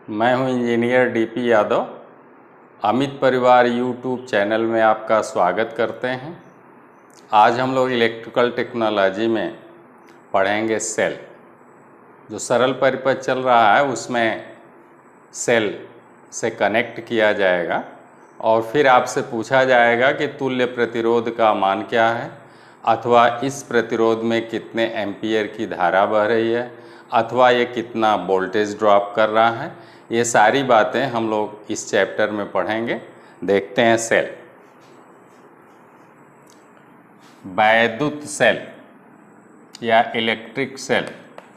मैं हूं engineer DP Yadav. Amit परिवार यूट्यूब चैनल में आपका स्वागत करते हैं। आज हम लोग इलेक्ट्रिकल टेक्नोलॉजी में पढ़ेंगे सेल। जो सरल परिपथ चल रहा है उसमें सेल से कनेक्ट किया जाएगा और फिर आपसे पूछा जाएगा कि तुल्य प्रतिरोध का मान क्या है, अथवा इस प्रतिरोध में कितने एम्पियर की धारा बह रही है, अथवा ये कितना वोल्टेज ड्रॉप कर रहा है। ये सारी बातें हम लोग इस चैप्टर में पढ़ेंगे। देखते हैं सेल। वैद्युत सेल या इलेक्ट्रिक सेल।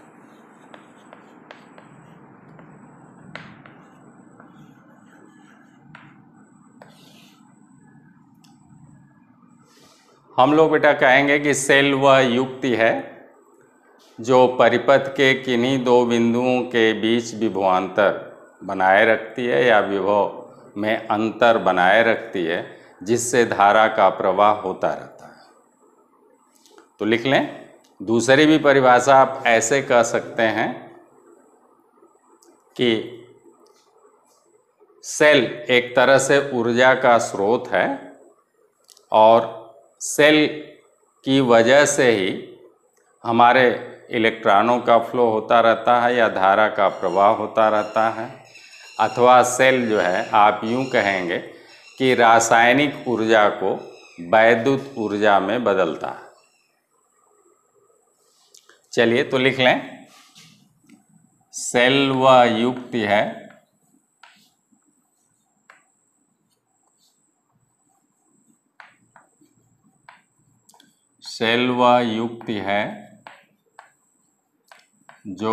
हम लोग बेटा कहेंगे कि सेल वह युक्ति है जो परिपथ के किन्हीं दो बिंदुओं के बीच विभवांतर बनाए रखती है या विभव में अंतर बनाए रखती है, जिससे धारा का प्रवाह होता रहता है। तो लिख लें। दूसरी भी परिभाषा आप ऐसे कह सकते हैं कि सेल एक तरह से ऊर्जा का स्रोत है और सेल की वजह से ही हमारे इलेक्ट्रॉनों का फ्लो होता रहता है या धारा का प्रवाह होता रहता है। अथवा सेल जो है आप यूं कहेंगे कि रासायनिक ऊर्जा को वैद्युत ऊर्जा में बदलता है। चलिए तो लिख लें। सेल वह युक्ति है सेल वह युक्ति है जो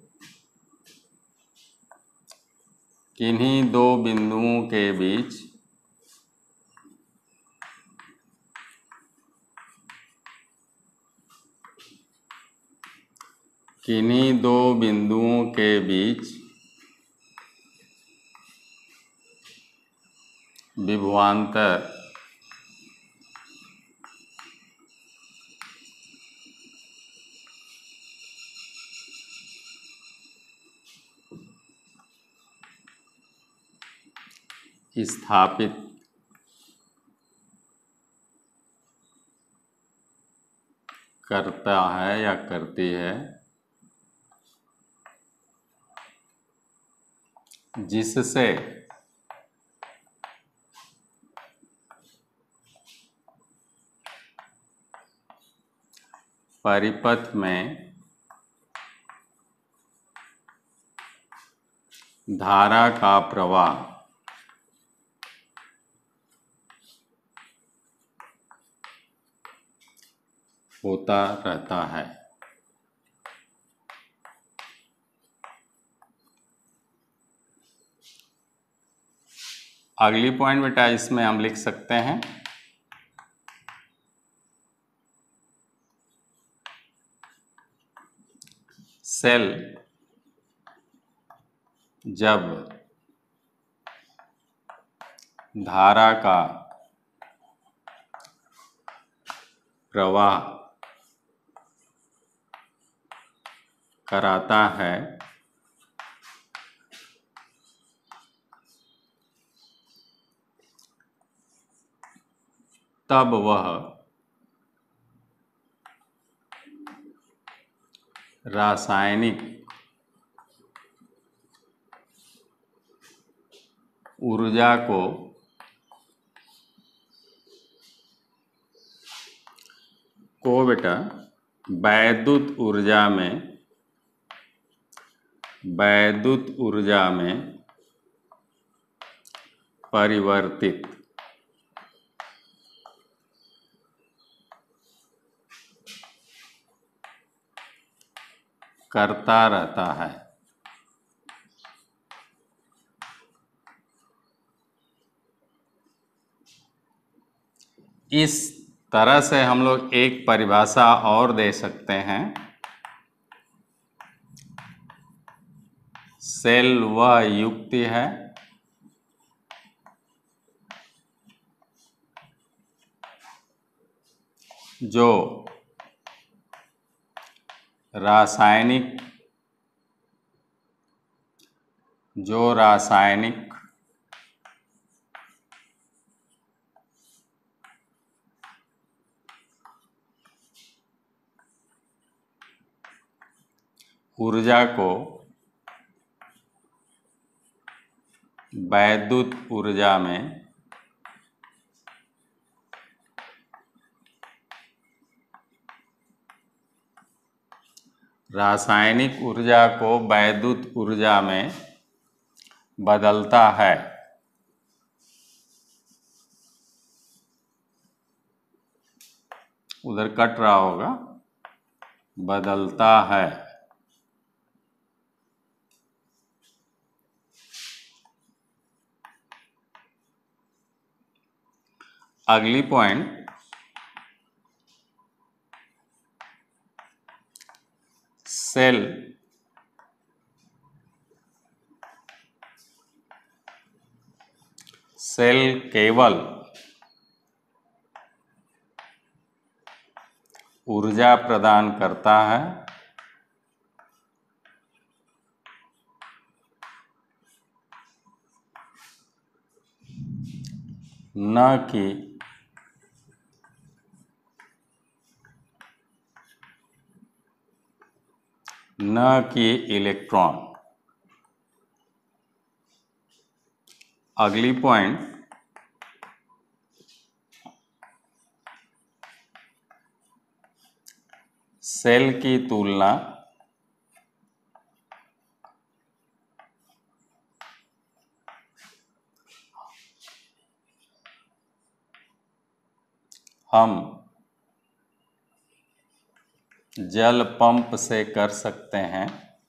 किन्हीं दो बिंदुओं के बीच विभवांतर स्थापित करता है या करती है, जिससे परिपथ में धारा का प्रवाह होता रहता है। अगली पॉइंट बेटा इसमें हम लिख सकते हैं सेल जब धारा का प्रवाह कराता है तब वह रासायनिक ऊर्जा को बेटा वैद्युत ऊर्जा में परिवर्तित करता रहता है। इस तरह से हम लोग एक परिभाषा और दे सकते हैं। सेल वह युक्ति है जो रासायनिक जो रासायनिक ऊर्जा को वैद्युत ऊर्जा में रासायनिक ऊर्जा को वैद्युत ऊर्जा में बदलता है। उधर कट रहा होगा, बदलता है। अगली पॉइंट, सेल केवल ऊर्जा प्रदान करता है, न कि इलेक्ट्रॉन। अगली पॉइंट, सेल की तुलना हम जल पंप से कर सकते हैं।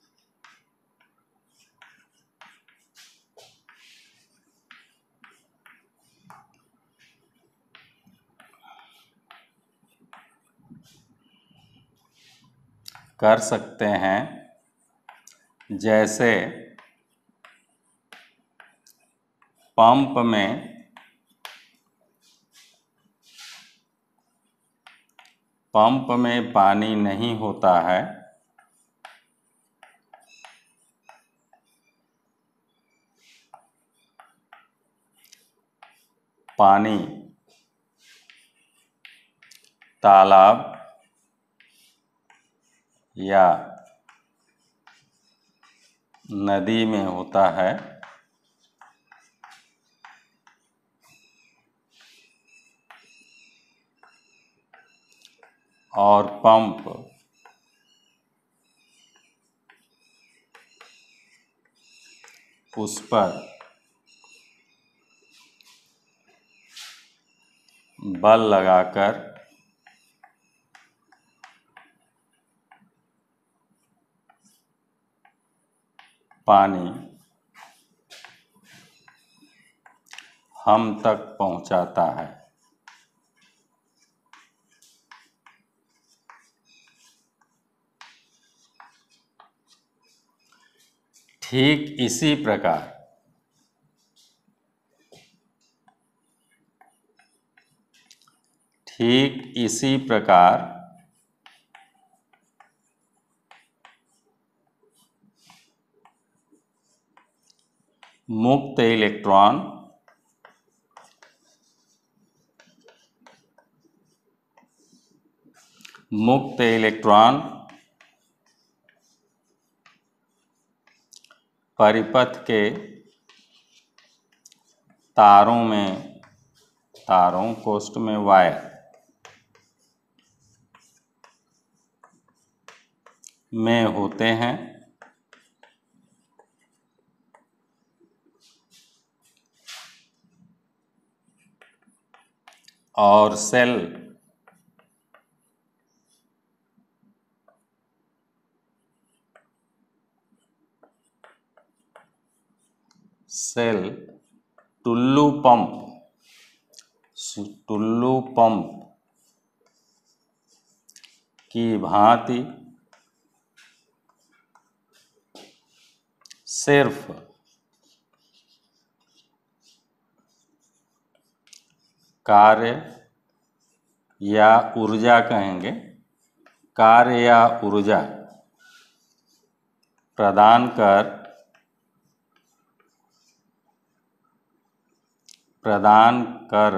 जैसे पंप में पानी नहीं होता है, पानी तालाब या नदी में होता है, और पंप उस पर बल लगाकर पानी हम तक पहुंचाता है। ठीक इसी प्रकार मुक्त इलेक्ट्रॉन परिपथ के तारों कोष्ठ में वायर में होते हैं, और सेल टुल्लू पंप की भांति सिर्फ कार्य या ऊर्जा प्रदान कर प्रदान कर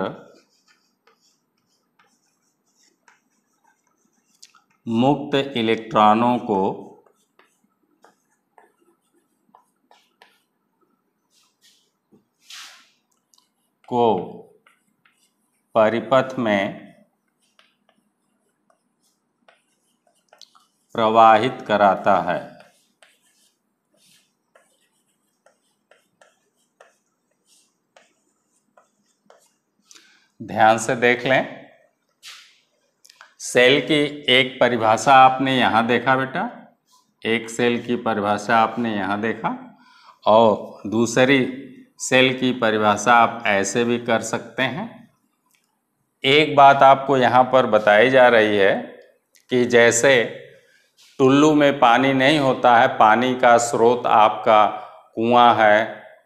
मुक्त इलेक्ट्रॉनों को परिपथ में प्रवाहित कराता है। ध्यान से देख लें, सेल की एक परिभाषा आपने यहाँ देखा बेटा, एक सेल की परिभाषा आपने यहाँ देखा, और दूसरी सेल की परिभाषा आप ऐसे भी कर सकते हैं। एक बात आपको यहाँ पर बताई जा रही है कि जैसे टुल्लू में पानी नहीं होता है, पानी का स्रोत आपका कुआं है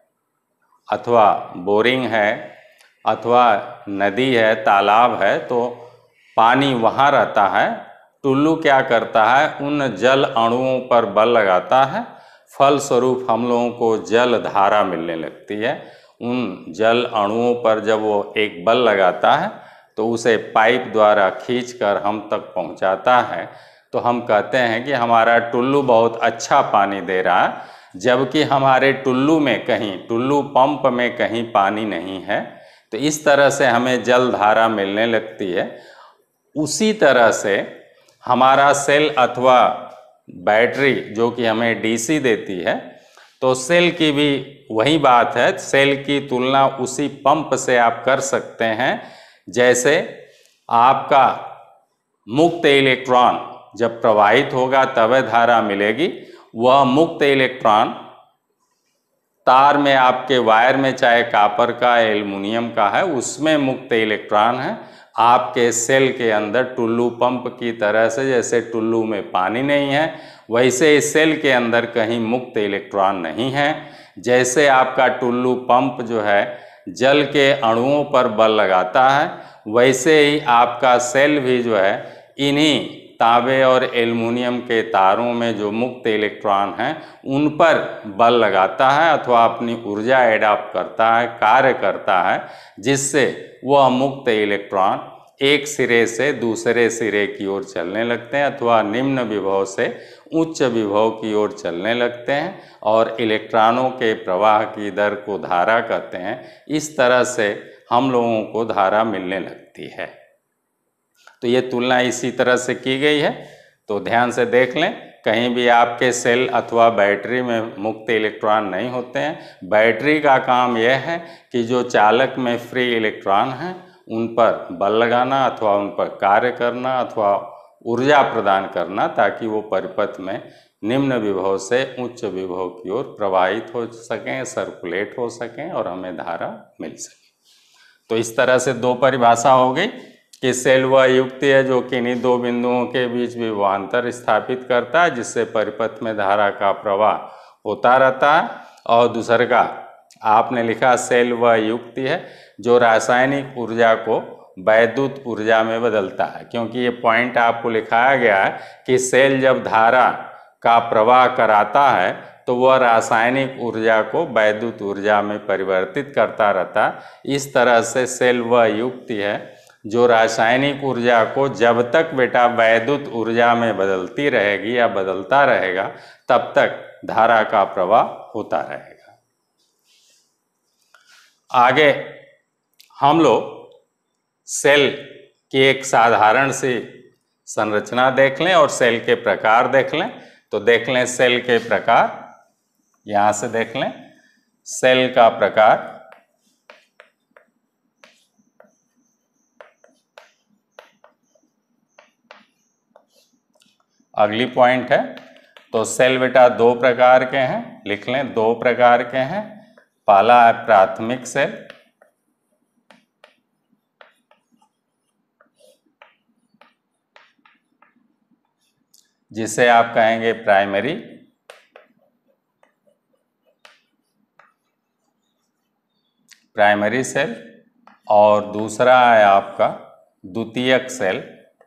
अथवा बोरिंग है अथवा नदी है, तालाब है, तो पानी वहाँ रहता है। टुल्लू क्या करता है, उन जल अणुओं पर बल लगाता है, फलस्वरूप हम लोगों को जल धारा मिलने लगती है। उन जल अणुओं पर जब वो एक बल लगाता है तो उसे पाइप द्वारा खींचकर हम तक पहुंचाता है, तो हम कहते हैं कि हमारा टुल्लू बहुत अच्छा पानी दे रहा है, जबकि हमारे टुल्लू में कहीं, टुल्लू पंप में कहीं पानी नहीं है। तो इस तरह से हमें जल धारा मिलने लगती है। उसी तरह से हमारा सेल अथवा बैटरी जो कि हमें डीसी देती है, तो सेल की भी वही बात है। सेल की तुलना उसी पंप से आप कर सकते हैं। जैसे आपका मुक्त इलेक्ट्रॉन जब प्रवाहित होगा तब धारा मिलेगी, वह मुक्त इलेक्ट्रॉन तार में, आपके वायर में, चाहे कॉपर का, एल्युमिनियम का है, उसमें मुक्त इलेक्ट्रॉन है। आपके सेल के अंदर टुल्लू पंप की तरह से, जैसे टुल्लू में पानी नहीं है, वैसे इस सेल के अंदर कहीं मुक्त इलेक्ट्रॉन नहीं है। जैसे आपका टुल्लू पंप जो है जल के अणुओं पर बल लगाता है, वैसे ही आपका सेल भी जो है इन्हीं तांबे और एल्युमिनियम के तारों में जो मुक्त इलेक्ट्रॉन हैं उन पर बल लगाता है अथवा अपनी ऊर्जा एडाप्ट करता है, कार्य करता है, जिससे वह मुक्त इलेक्ट्रॉन एक सिरे से दूसरे सिरे की ओर चलने लगते हैं अथवा निम्न विभव से उच्च विभव की ओर चलने लगते हैं, और इलेक्ट्रॉनों के प्रवाह की दर को धारा कहते हैं। इस तरह से हम लोगों को धारा मिलने लगती है। तो ये तुलना इसी तरह से की गई है। तो ध्यान से देख लें, कहीं भी आपके सेल अथवा बैटरी में मुक्त इलेक्ट्रॉन नहीं होते हैं। बैटरी का काम यह है कि जो चालक में फ्री इलेक्ट्रॉन हैं उन पर बल लगाना अथवा उन पर कार्य करना अथवा ऊर्जा प्रदान करना, ताकि वो परिपथ में निम्न विभव से उच्च विभव की ओर प्रवाहित हो सकें, सर्कुलेट हो सकें और हमें धारा मिल सके। तो इस तरह से दो परिभाषा हो गई कि सेल वह युक्ति है जो किन्हीं दो बिंदुओं के बीच विभवांतर स्थापित करता है, जिससे परिपथ में धारा का प्रवाह होता रहता है। और दूसरा का आपने लिखा, सेल वह युक्ति है जो रासायनिक ऊर्जा को वैद्युत ऊर्जा में बदलता है, क्योंकि ये पॉइंट आपको लिखाया गया है कि सेल जब धारा का प्रवाह कराता है तो वह रासायनिक ऊर्जा को वैद्युत ऊर्जा में परिवर्तित करता रहता है। इस तरह से सेल वह युक्ति है जो रासायनिक ऊर्जा को जब तक बेटा वैद्युत ऊर्जा में बदलती रहेगी या बदलता रहेगा, तब तक धारा का प्रवाह होता रहेगा। आगे हम लोग सेल की एक साधारण सी संरचना देख लें और सेल के प्रकार देख लें। तो देख लें सेल के प्रकार, यहां से देख लें सेल का प्रकार। अगली पॉइंट है, तो सेल बेटा दो प्रकार के हैं, लिख लें दो प्रकार के हैं। पहला है प्राथमिक सेल, जिसे आप कहेंगे प्राइमरी सेल, और दूसरा है आपका द्वितीयक सेल,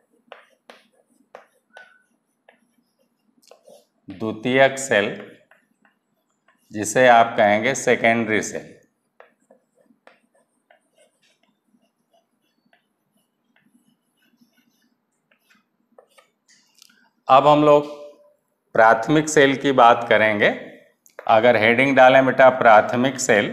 द्वितीयक सेल जिसे आप कहेंगे सेकेंडरी सेल। अब हम लोग प्राथमिक सेल की बात करेंगे। अगर हेडिंग डालें बेटा प्राथमिक सेल,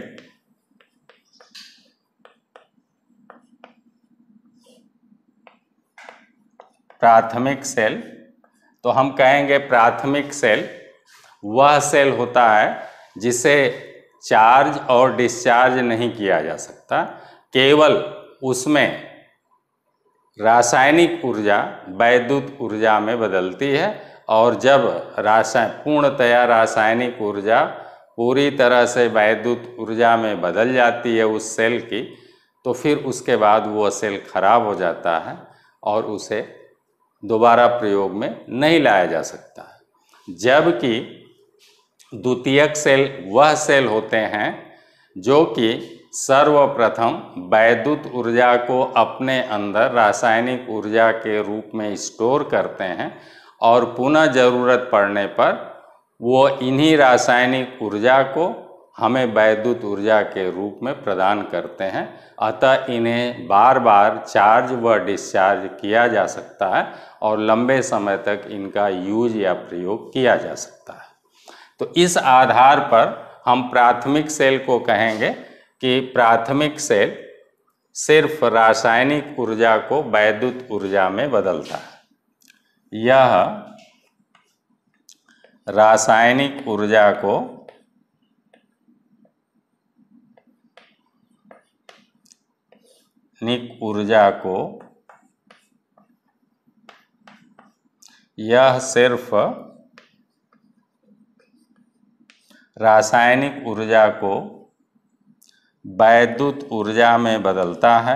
प्राथमिक सेल, तो हम कहेंगे प्राथमिक सेल वह सेल होता है जिसे चार्ज और डिस्चार्ज नहीं किया जा सकता, केवल उसमें रासायनिक ऊर्जा वैद्युत ऊर्जा में बदलती है। और जब पूर्णतया रासायनिक ऊर्जा पूरी तरह से वैद्युत ऊर्जा में बदल जाती है उस सेल की, तो फिर उसके बाद वो सेल खराब हो जाता है और उसे दोबारा प्रयोग में नहीं लाया जा सकता। जबकि द्वितीयक सेल वह सेल होते हैं जो कि सर्वप्रथम वैद्युत ऊर्जा को अपने अंदर रासायनिक ऊर्जा के रूप में स्टोर करते हैं और पुनः ज़रूरत पड़ने पर वो इन्हीं रासायनिक ऊर्जा को हमें वैद्युत ऊर्जा के रूप में प्रदान करते हैं। अतः इन्हें बार बार चार्ज व डिस्चार्ज किया जा सकता है और लंबे समय तक इनका यूज या प्रयोग किया जा सकता है। तो इस आधार पर हम प्राथमिक सेल को कहेंगे कि प्राथमिक सेल सिर्फ रासायनिक ऊर्जा को वैद्युत ऊर्जा में बदलता है। यह रासायनिक ऊर्जा को यह सिर्फ रासायनिक ऊर्जा को वैद्युत ऊर्जा में बदलता है।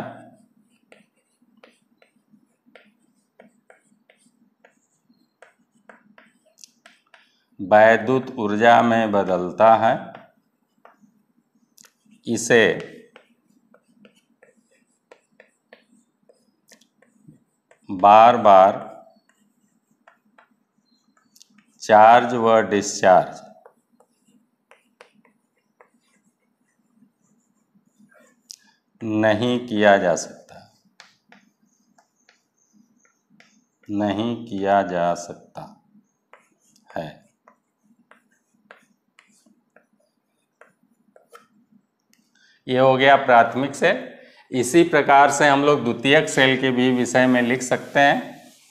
वैद्युत ऊर्जा में बदलता है। इसे बार बार चार्ज व डिस्चार्ज नहीं किया जा सकता, नहीं किया जा सकता है। ये हो गया प्राथमिक सेल। इसी प्रकार से हम लोग द्वितीयक सेल के भी विषय में लिख सकते हैं।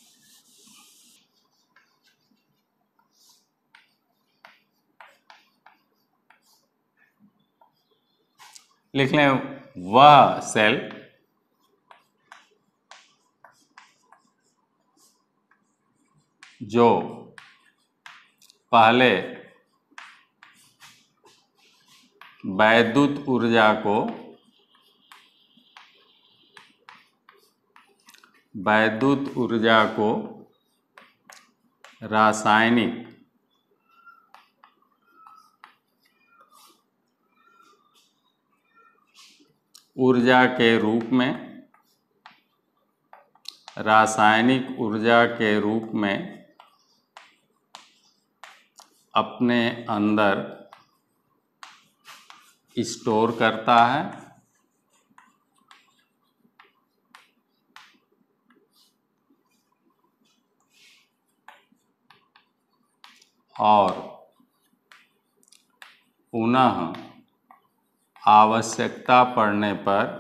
लिख लें वह सेल जो पहले वैद्युत ऊर्जा को रासायनिक ऊर्जा के रूप में अपने अंदर स्टोर करता है और पुनः आवश्यकता पड़ने पर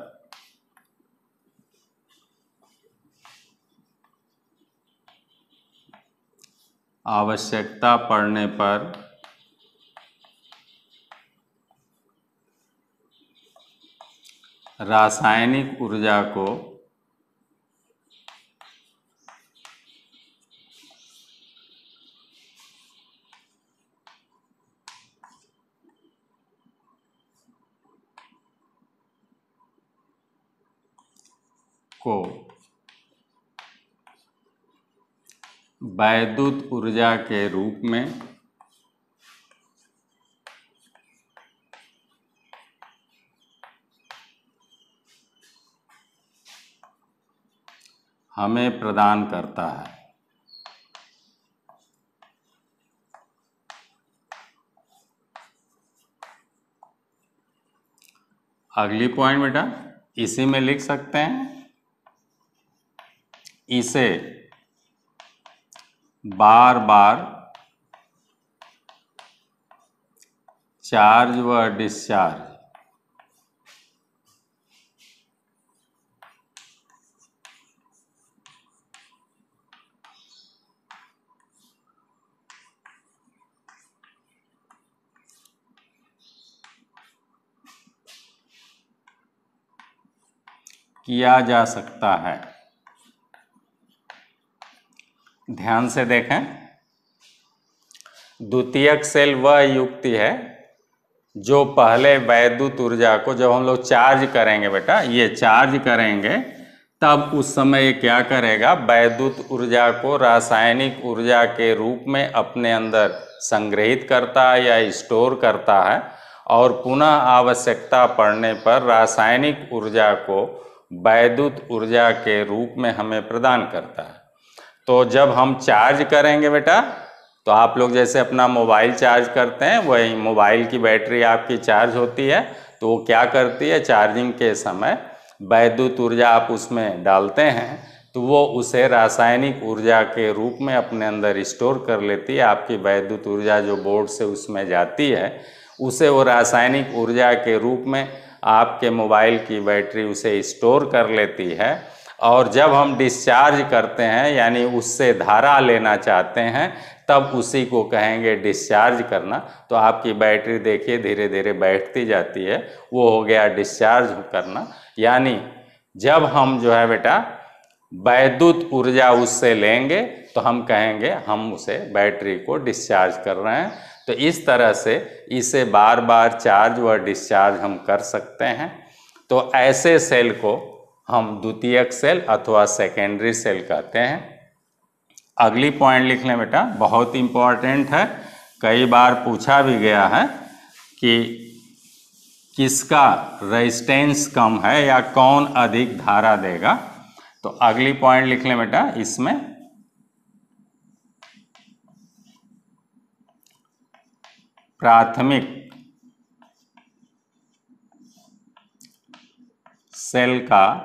रासायनिक ऊर्जा को वैद्युत ऊर्जा के रूप में हमें प्रदान करता है। अगली पॉइंट बेटा इसी में लिख सकते हैं, इसे बार बार चार्ज व डिस्चार्ज किया जा सकता है। ध्यान से देखें, द्वितीयक सेल वह युक्ति है जो पहले वैद्युत ऊर्जा को जब हम लोग चार्ज करेंगे, बेटा ये चार्ज करेंगे, तब उस समय ये क्या करेगा, वैद्युत ऊर्जा को रासायनिक ऊर्जा के रूप में अपने अंदर संग्रहित करता है या स्टोर करता है और पुनः आवश्यकता पड़ने पर रासायनिक ऊर्जा को वैद्युत ऊर्जा के रूप में हमें प्रदान करता है। तो जब हम चार्ज करेंगे बेटा, तो आप लोग जैसे अपना मोबाइल चार्ज करते हैं, वही मोबाइल की बैटरी आपकी चार्ज होती है, तो वो क्या करती है, चार्जिंग के समय वैद्युत ऊर्जा आप उसमें डालते हैं तो वो उसे रासायनिक ऊर्जा के रूप में अपने अंदर स्टोर कर लेती है। आपकी वैद्युत ऊर्जा जो बोर्ड से उसमें जाती है, उसे वो रासायनिक ऊर्जा के रूप में आपके मोबाइल की बैटरी उसे स्टोर कर लेती है। और जब हम डिस्चार्ज करते हैं यानी उससे धारा लेना चाहते हैं, तब उसी को कहेंगे डिस्चार्ज करना। तो आपकी बैटरी देखिए धीरे धीरे बैठती जाती है, वो हो गया डिस्चार्ज करना। यानी जब हम जो है बेटा वैद्युत ऊर्जा उससे लेंगे तो हम कहेंगे हम उसे बैटरी को डिस्चार्ज कर रहे हैं। तो इस तरह से इसे बार बार चार्ज व डिस्चार्ज हम कर सकते हैं। तो ऐसे सेल को हम द्वितीयक सेल अथवा सेकेंडरी सेल कहते हैं। अगली पॉइंट लिख लें बेटा, बहुत इंपॉर्टेंट है, कई बार पूछा भी गया है कि किसका रेजिस्टेंस कम है या कौन अधिक धारा देगा। तो अगली पॉइंट लिख लें बेटा, इसमें प्राथमिक सेल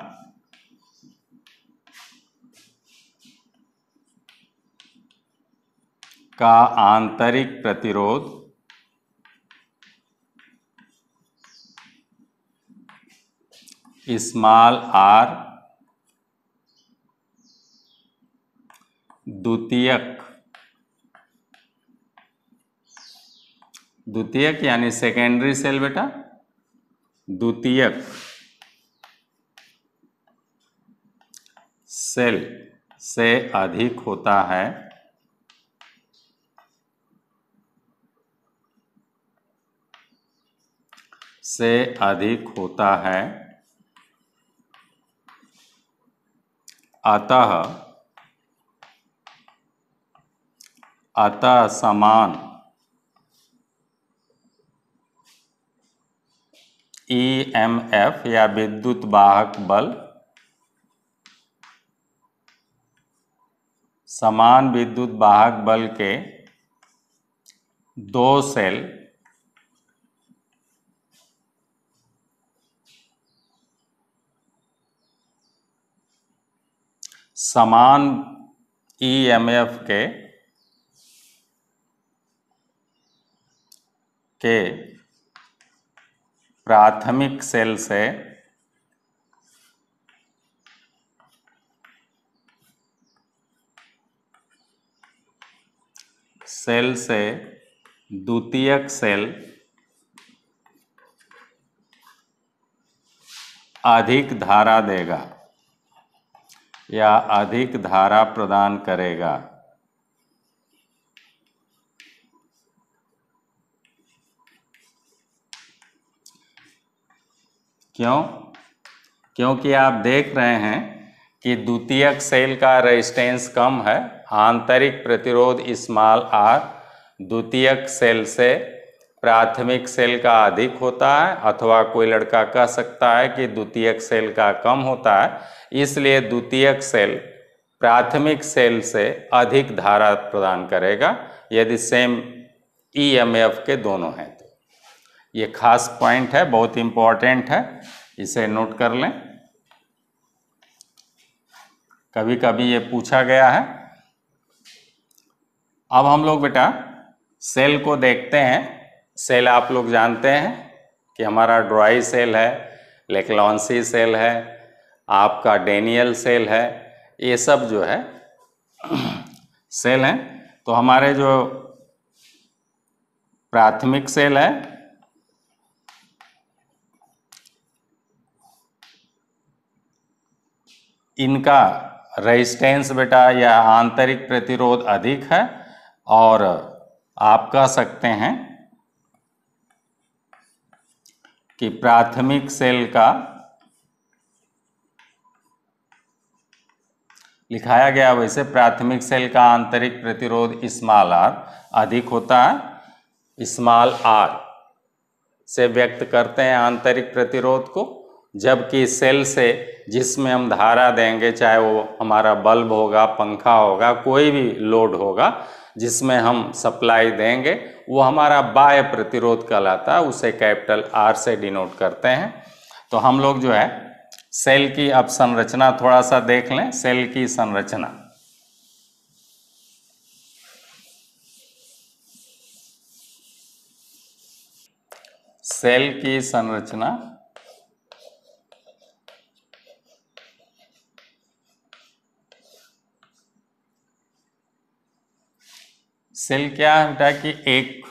का आंतरिक प्रतिरोध स्मॉल आर द्वितीयक यानी सेकेंडरी सेल बेटा, द्वितीयक सेल से अधिक होता है अतः समान ईएमएफ या विद्युत वाहक बल, समान विद्युत वाहक बल के दो सेल समान ईएमएफ के प्राथमिक सेल से द्वितीयक सेल अधिक धारा देगा या अधिक धारा प्रदान करेगा। क्यों? क्योंकि आप देख रहे हैं कि द्वितीयक सेल का रेजिस्टेंस कम है, आंतरिक प्रतिरोध स्मॉल आर द्वितीयक सेल से प्राथमिक सेल का अधिक होता है, अथवा कोई लड़का कह सकता है कि द्वितीयक सेल का कम होता है। इसलिए द्वितीयक सेल प्राथमिक सेल से अधिक धारा प्रदान करेगा यदि सेम ईएमएफ के दोनों हैं। तो ये खास पॉइंट है, बहुत इंपॉर्टेंट है, इसे नोट कर लें। कभी कभी ये पूछा गया है। अब हम लोग बेटा सेल को देखते हैं। सेल आप लोग जानते हैं कि हमारा ड्रॉई सेल है, लेक्लांसी सेल है, आपका डेनियल सेल है, ये सब जो है सेल हैं। तो हमारे जो प्राथमिक सेल है, इनका रेजिस्टेंस बेटा या आंतरिक प्रतिरोध अधिक है, और आप कह सकते हैं कि प्राथमिक सेल का लिखाया गया वैसे प्राथमिक सेल का आंतरिक प्रतिरोध स्मॉल आर अधिक होता है। स्मॉल आर से व्यक्त करते हैं आंतरिक प्रतिरोध को, जबकि सेल से जिसमें हम धारा देंगे, चाहे वो हमारा बल्ब होगा, पंखा होगा, कोई भी लोड होगा जिसमें हम सप्लाई देंगे, वो हमारा बाह्य प्रतिरोध कहलाता है, उसे कैपिटल आर से डिनोट करते हैं। तो हम लोग जो है सेल की अब संरचना थोड़ा सा देख लें। सेल की संरचना, सेल की संरचना सेल क्या है बेटा कि एक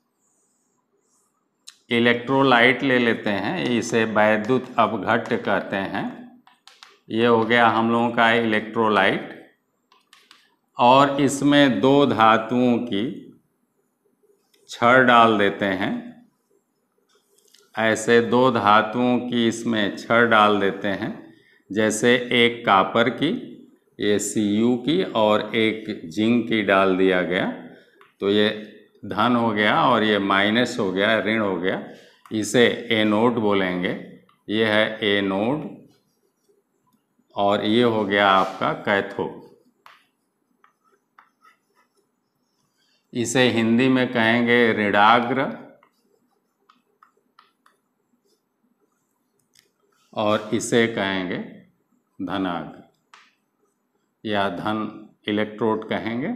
इलेक्ट्रोलाइट ले लेते हैं, इसे वैद्युत अपघट्य कहते हैं। ये हो गया हम लोगों का इलेक्ट्रोलाइट, और इसमें दो धातुओं की छड़ डाल देते हैं। ऐसे दो धातुओं की इसमें छड़ डाल देते हैं, जैसे एक कापर की, ये Cu की, और एक जिंक की डाल दिया गया। तो ये धन हो गया और ये माइनस हो गया, ऋण हो गया। इसे एनोड बोलेंगे। ये है एनोड, और ये हो गया आपका कैथोड। इसे हिंदी में कहेंगे ऋणाग्र, और इसे कहेंगे धनाग्र, या धन इलेक्ट्रोड कहेंगे।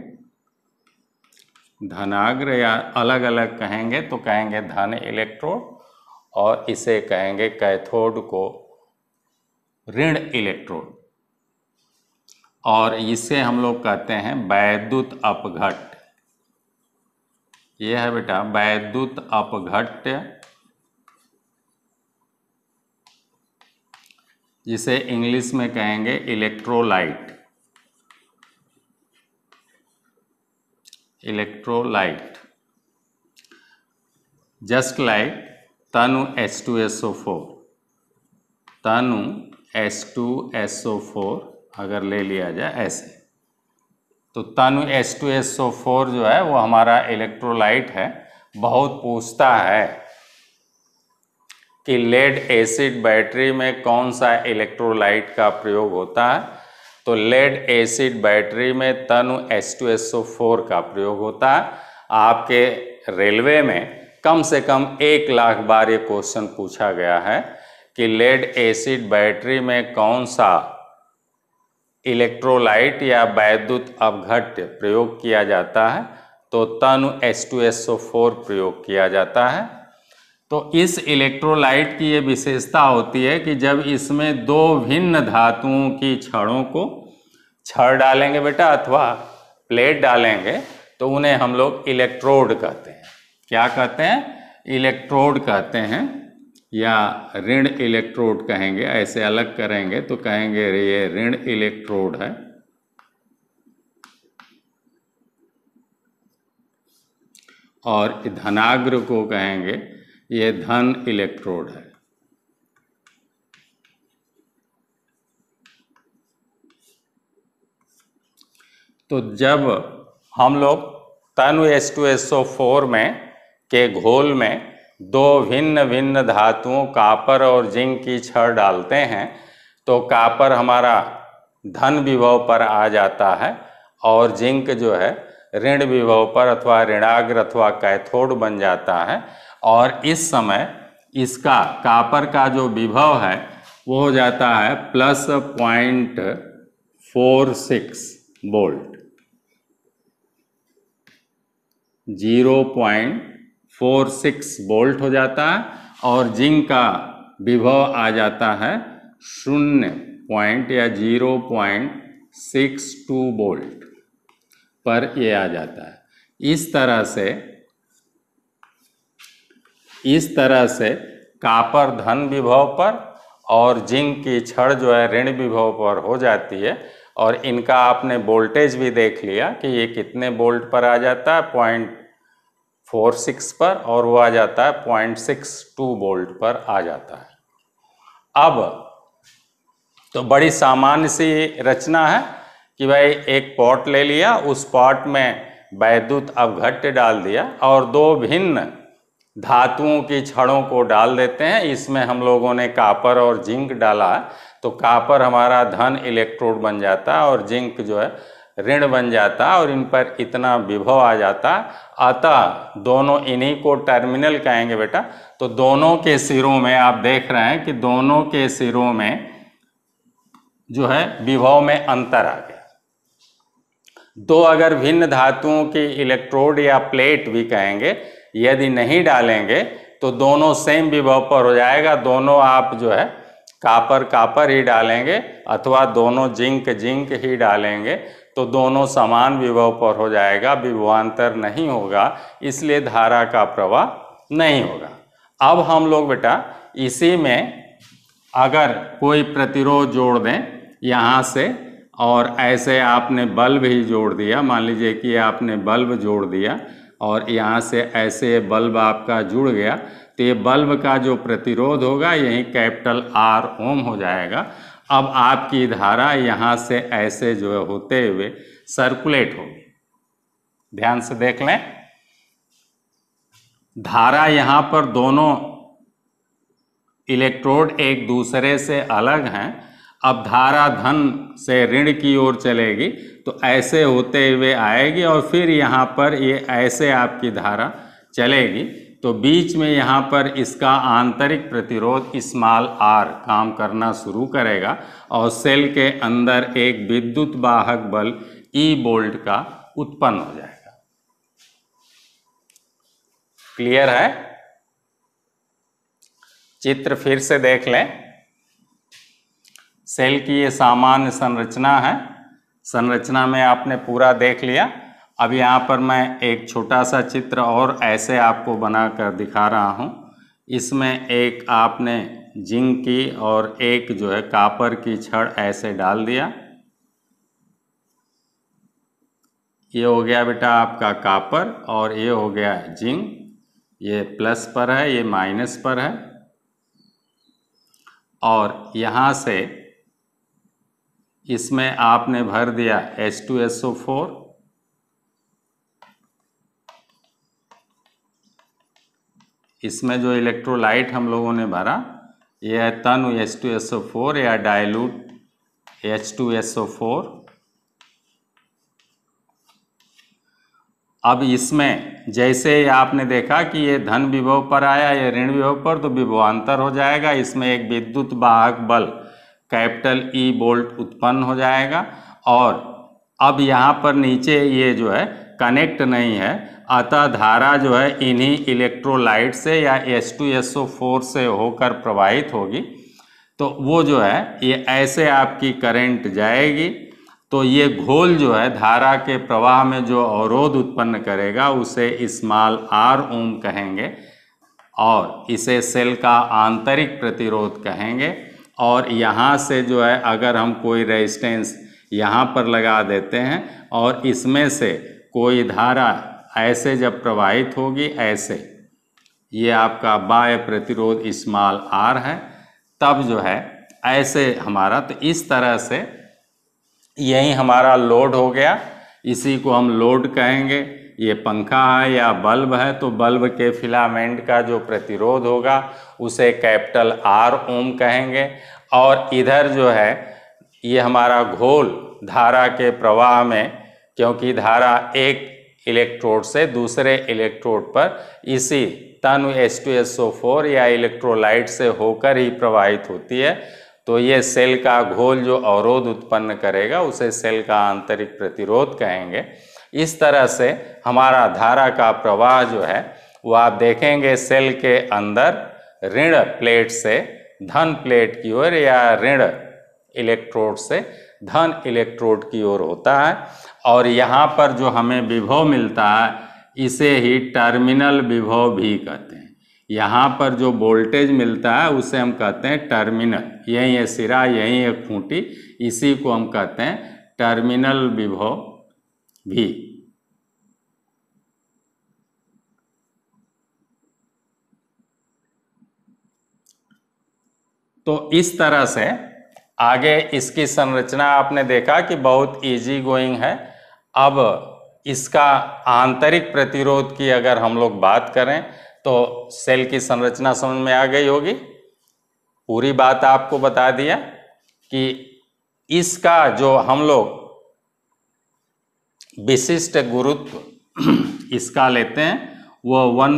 धनाग्र या अलग अलग कहेंगे तो कहेंगे धन इलेक्ट्रोड, और इसे कहेंगे कैथोड को ऋण इलेक्ट्रोड, और इसे हम लोग कहते हैं वैद्युत अपघट्य। यह है बेटा वैद्युत अपघट्य, जिसे इंग्लिश में कहेंगे इलेक्ट्रोलाइट। इलेक्ट्रोलाइट जस्ट लाइक तनु H2SO4। तनु H2SO4 अगर ले लिया जाए ऐसे, तो तनु H2SO4 जो है वो हमारा इलेक्ट्रोलाइट है। बहुत पूछता है कि लेड एसिड बैटरी में कौन सा इलेक्ट्रोलाइट का प्रयोग होता है, तो लेड एसिड बैटरी में तनु H2SO4 का प्रयोग होता है। आपके रेलवे में कम से कम 1 लाख बार ये क्वेश्चन पूछा गया है कि लेड एसिड बैटरी में कौन सा इलेक्ट्रोलाइट या वैद्युत अपघट्य प्रयोग किया जाता है, तो तनु H2SO4 प्रयोग किया जाता है। तो इस इलेक्ट्रोलाइट की ये विशेषता होती है कि जब इसमें दो भिन्न धातुओं की छड़ों को छड़ डालेंगे बेटा अथवा प्लेट डालेंगे, तो उन्हें हम लोग इलेक्ट्रोड कहते हैं। क्या कहते हैं? इलेक्ट्रोड कहते हैं, या ऋण इलेक्ट्रोड कहेंगे। ऐसे अलग करेंगे तो कहेंगे ये ऋण इलेक्ट्रोड है, और धनाग्र को कहेंगे ये धन इलेक्ट्रोड है। तो जब हम लोग तनु H2SO4 में के घोल में दो भिन्न भिन्न धातुओं कापर और जिंक की छड़ डालते हैं, तो कापर हमारा धन विभव पर आ जाता है, और जिंक जो है ऋण विभव पर अथवा ऋणाग्र अथवा कैथोड बन जाता है। और इस समय इसका कापर का जो विभव है वो हो जाता है +0.46 वोल्ट। 0.46 वोल्ट हो जाता है और जिंक का विभव आ जाता है 0.62 वोल्ट पर ये आ जाता है। इस तरह से कॉपर धन विभव पर और जिंक की छड़ जो है ऋण विभव पर हो जाती है। और इनका आपने वोल्टेज भी देख लिया कि ये कितने वोल्ट पर आ जाता है, 0.46 पर, और वो आ जाता है 0.62 वोल्ट पर आ जाता है। अब तो बड़ी सामान्य सी रचना है कि भाई एक पॉट ले लिया, उस पॉट में वैद्युत अपघट्य डाल दिया और दो भिन्न धातुओं की छड़ों को डाल देते हैं। इसमें हम लोगों ने कॉपर और जिंक डाला, तो कॉपर हमारा धन इलेक्ट्रोड बन जाता है और जिंक जो है ऋण बन जाता है और इन पर इतना विभव आ जाता है। अतः दोनों, इन्हीं को टर्मिनल कहेंगे बेटा। तो दोनों के सिरों में आप देख रहे हैं कि दोनों के सिरों में जो है विभव में अंतर आ गया। दो अगर भिन्न धातुओं की इलेक्ट्रोड या प्लेट भी कहेंगे, यदि नहीं डालेंगे तो दोनों सेम विभव पर हो जाएगा। दोनों आप जो है कॉपर ही डालेंगे अथवा दोनों जिंक ही डालेंगे तो दोनों समान विभव पर हो जाएगा, विभवांतर नहीं होगा, इसलिए धारा का प्रवाह नहीं होगा। अब हम लोग बेटा इसी में अगर कोई प्रतिरोध जोड़ दें यहाँ से, और ऐसे आपने बल्ब ही जोड़ दिया, मान लीजिए कि आपने बल्ब जोड़ दिया और यहाँ से ऐसे बल्ब आपका जुड़ गया, तो ये बल्ब का जो प्रतिरोध होगा यही कैपिटल R ओम हो जाएगा। अब आपकी धारा यहाँ से ऐसे जो है होते हुए सर्कुलेट होगी। ध्यान से देख लें, धारा यहाँ पर दोनों इलेक्ट्रोड एक दूसरे से अलग हैं। अब धारा धन से ऋण की ओर चलेगी तो ऐसे होते हुए आएगी और फिर यहाँ पर ये ऐसे आपकी धारा चलेगी, तो बीच में यहाँ पर इसका आंतरिक प्रतिरोध स्मॉल r काम करना शुरू करेगा और सेल के अंदर एक विद्युत वाहक बल E वोल्ट का उत्पन्न हो जाएगा। क्लियर है? चित्र फिर से देख लें। सेल की ये सामान्य संरचना है। संरचना में आपने पूरा देख लिया। अब यहाँ पर मैं एक छोटा सा चित्र और ऐसे आपको बनाकर दिखा रहा हूँ। इसमें एक आपने जिंक की और एक जो है कॉपर की छड़ ऐसे डाल दिया। ये हो गया बेटा आपका कॉपर और ये हो गया जिंक। ये प्लस पर है, ये माइनस पर है। और यहाँ से इसमें आपने भर दिया H2SO4, इसमें जो इलेक्ट्रोलाइट हम लोगों ने भरा यह है तनु H2SO4 या डाइल्यूट H2SO4। अब इसमें जैसे आपने देखा कि ये धन विभव पर आया, ये ऋण विभव पर, तो विभवांतर हो जाएगा। इसमें एक विद्युत वाहक बल कैपिटल E वोल्ट उत्पन्न हो जाएगा। और अब यहाँ पर नीचे ये जो है कनेक्ट नहीं है, अतः धारा जो है इन्हीं इलेक्ट्रोलाइट से या H2SO4 से होकर प्रवाहित होगी। तो वो जो है ये ऐसे आपकी करंट जाएगी। तो ये घोल जो है धारा के प्रवाह में जो अवरोध उत्पन्न करेगा उसे स्मॉल r ओम कहेंगे और इसे सेल का आंतरिक प्रतिरोध कहेंगे। और यहाँ से जो है अगर हम कोई रेजिस्टेंस यहाँ पर लगा देते हैं और इसमें से कोई धारा ऐसे जब प्रवाहित होगी, ऐसे ये आपका बाह्य प्रतिरोध स्मॉल r है, तब जो है ऐसे हमारा, तो इस तरह से यही हमारा लोड हो गया। इसी को हम लोड कहेंगे। ये पंखा है या बल्ब है तो बल्ब के फिलामेंट का जो प्रतिरोध होगा उसे कैपिटल R ओम कहेंगे। और इधर जो है ये हमारा घोल धारा के प्रवाह में, क्योंकि धारा एक इलेक्ट्रोड से दूसरे इलेक्ट्रोड पर इसी तनु H2SO4 या इलेक्ट्रोलाइट से होकर ही प्रवाहित होती है, तो ये सेल का घोल जो अवरोध उत्पन्न करेगा उसे सेल का आंतरिक प्रतिरोध कहेंगे। इस तरह से हमारा धारा का प्रवाह जो है वो आप देखेंगे सेल के अंदर ऋण प्लेट से धन प्लेट की ओर या ऋण इलेक्ट्रोड से धन इलेक्ट्रोड की ओर होता है। और यहाँ पर जो हमें विभव मिलता है इसे ही टर्मिनल विभव भी कहते हैं। यहाँ पर जो वोल्टेज मिलता है उसे हम कहते हैं टर्मिनल, यही है सिरा, यही है खूंटी, इसी को हम कहते हैं टर्मिनल विभव भी। तो इस तरह से आगे इसकी संरचना आपने देखा कि बहुत इजी गोइंग है। अब इसका आंतरिक प्रतिरोध की अगर हम लोग बात करें तो सेल की संरचना समझ में आ गई होगी। पूरी बात आपको बता दिया कि इसका जो हम लोग विशिष्ट गुरुत्व इसका लेते हैं वो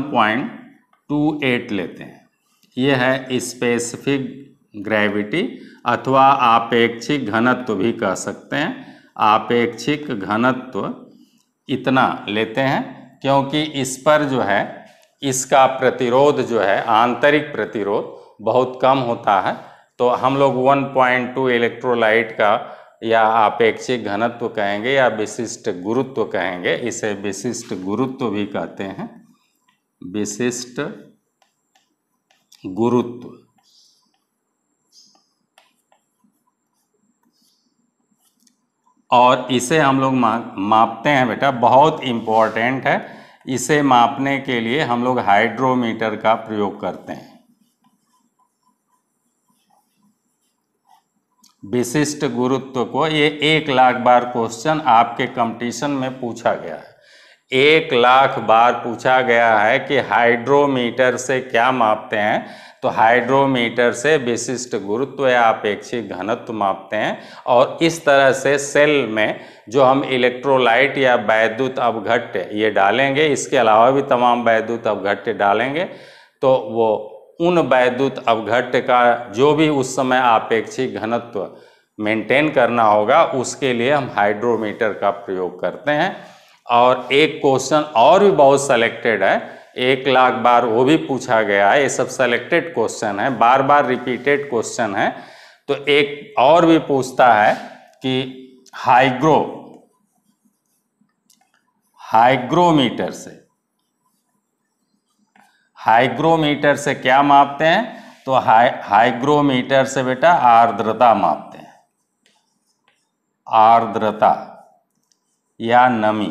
1.28 लेते हैं। यह है स्पेसिफिक ग्रेविटी अथवा आपेक्षिक घनत्व भी कह सकते हैं। आपेक्षिक घनत्व इतना लेते हैं क्योंकि इस पर जो है इसका प्रतिरोध जो है आंतरिक प्रतिरोध बहुत कम होता है। तो हम लोग 1.2 इलेक्ट्रोलाइट का या आपेक्षिक घनत्व कहेंगे या विशिष्ट गुरुत्व कहेंगे, इसे विशिष्ट गुरुत्व भी कहते हैं, विशिष्ट गुरुत्व। और इसे हम लोग मापते हैं बेटा, बहुत इम्पोर्टेंट है। इसे मापने के लिए हम लोग हाइड्रोमीटर का प्रयोग करते हैं। विशिष्ट गुरुत्व को ये 1,00,000 बार क्वेश्चन आपके कंपटीशन में पूछा गया है। 1,00,000 बार पूछा गया है कि हाइड्रोमीटर से क्या मापते हैं। तो हाइड्रोमीटर से विशिष्ट गुरुत्व या अपेक्षिक घनत्व मापते हैं। और इस तरह से सेल में जो हम इलेक्ट्रोलाइट या वैद्युत अपघट्य ये डालेंगे, इसके अलावा भी तमाम वैद्युत अपघट्य डालेंगे, तो वो उन वैद्युत अपघट्य का जो भी उस समय आपेक्षिक घनत्व मेंटेन करना होगा उसके लिए हम हाइड्रोमीटर का प्रयोग करते हैं। और एक क्वेश्चन और भी बहुत सेलेक्टेड है, 1,00,000 बार वो भी पूछा गया है। ये सब सेलेक्टेड क्वेश्चन है, बार बार रिपीटेड क्वेश्चन है। तो एक और भी पूछता है कि हाइग्रोमीटर से क्या मापते हैं। तो हाइग्रोमीटर से बेटा आर्द्रता मापते हैं, आर्द्रता या नमी।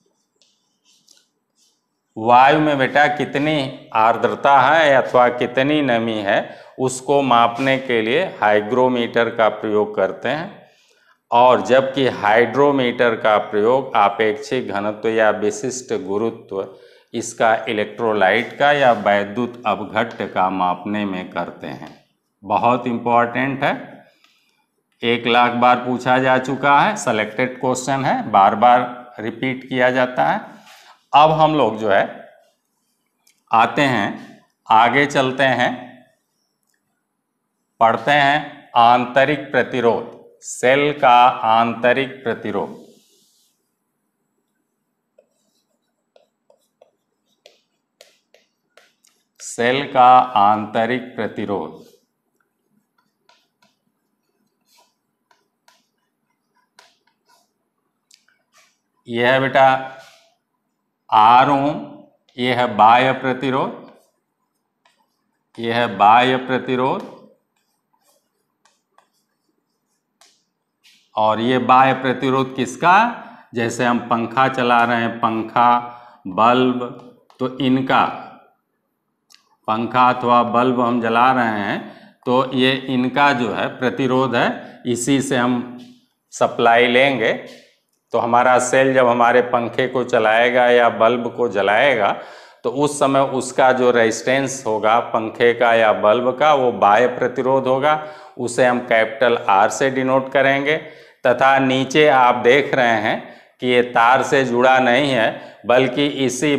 वायु में बेटा कितनी आर्द्रता है अथवा कितनी नमी है उसको मापने के लिए हाइग्रोमीटर का प्रयोग करते हैं। और जबकि हाइड्रोमीटर का प्रयोग आपेक्षिक घनत्व या विशिष्ट गुरुत्व इसका इलेक्ट्रोलाइट का या वैद्युत अपघट्य का मापने में करते हैं। बहुत इम्पॉर्टेंट है, 1,00,000 बार पूछा जा चुका है, सेलेक्टेड क्वेश्चन है, बार बार रिपीट किया जाता है। अब हम लोग जो है आते हैं, आगे चलते हैं, पढ़ते हैं आंतरिक प्रतिरोध, सेल का आंतरिक प्रतिरोध। सेल का आंतरिक प्रतिरोध यह है बेटा R ओम, यह है बाह्य प्रतिरोध, यह है बाह्य प्रतिरोध, और ये बाह्य प्रतिरोध किसका, जैसे हम पंखा चला रहे हैं, पंखा, बल्ब, तो इनका, पंखा अथवा बल्ब हम जला रहे हैं तो ये इनका जो है प्रतिरोध है, इसी से हम सप्लाई लेंगे। तो हमारा सेल जब हमारे पंखे को चलाएगा या बल्ब को जलाएगा तो उस समय उसका जो रेजिस्टेंस होगा पंखे का या बल्ब का वो बाह्य प्रतिरोध होगा, उसे हम कैपिटल R से डिनोट करेंगे। तथा नीचे आप देख रहे हैं कि ये तार से जुड़ा नहीं है बल्कि इसी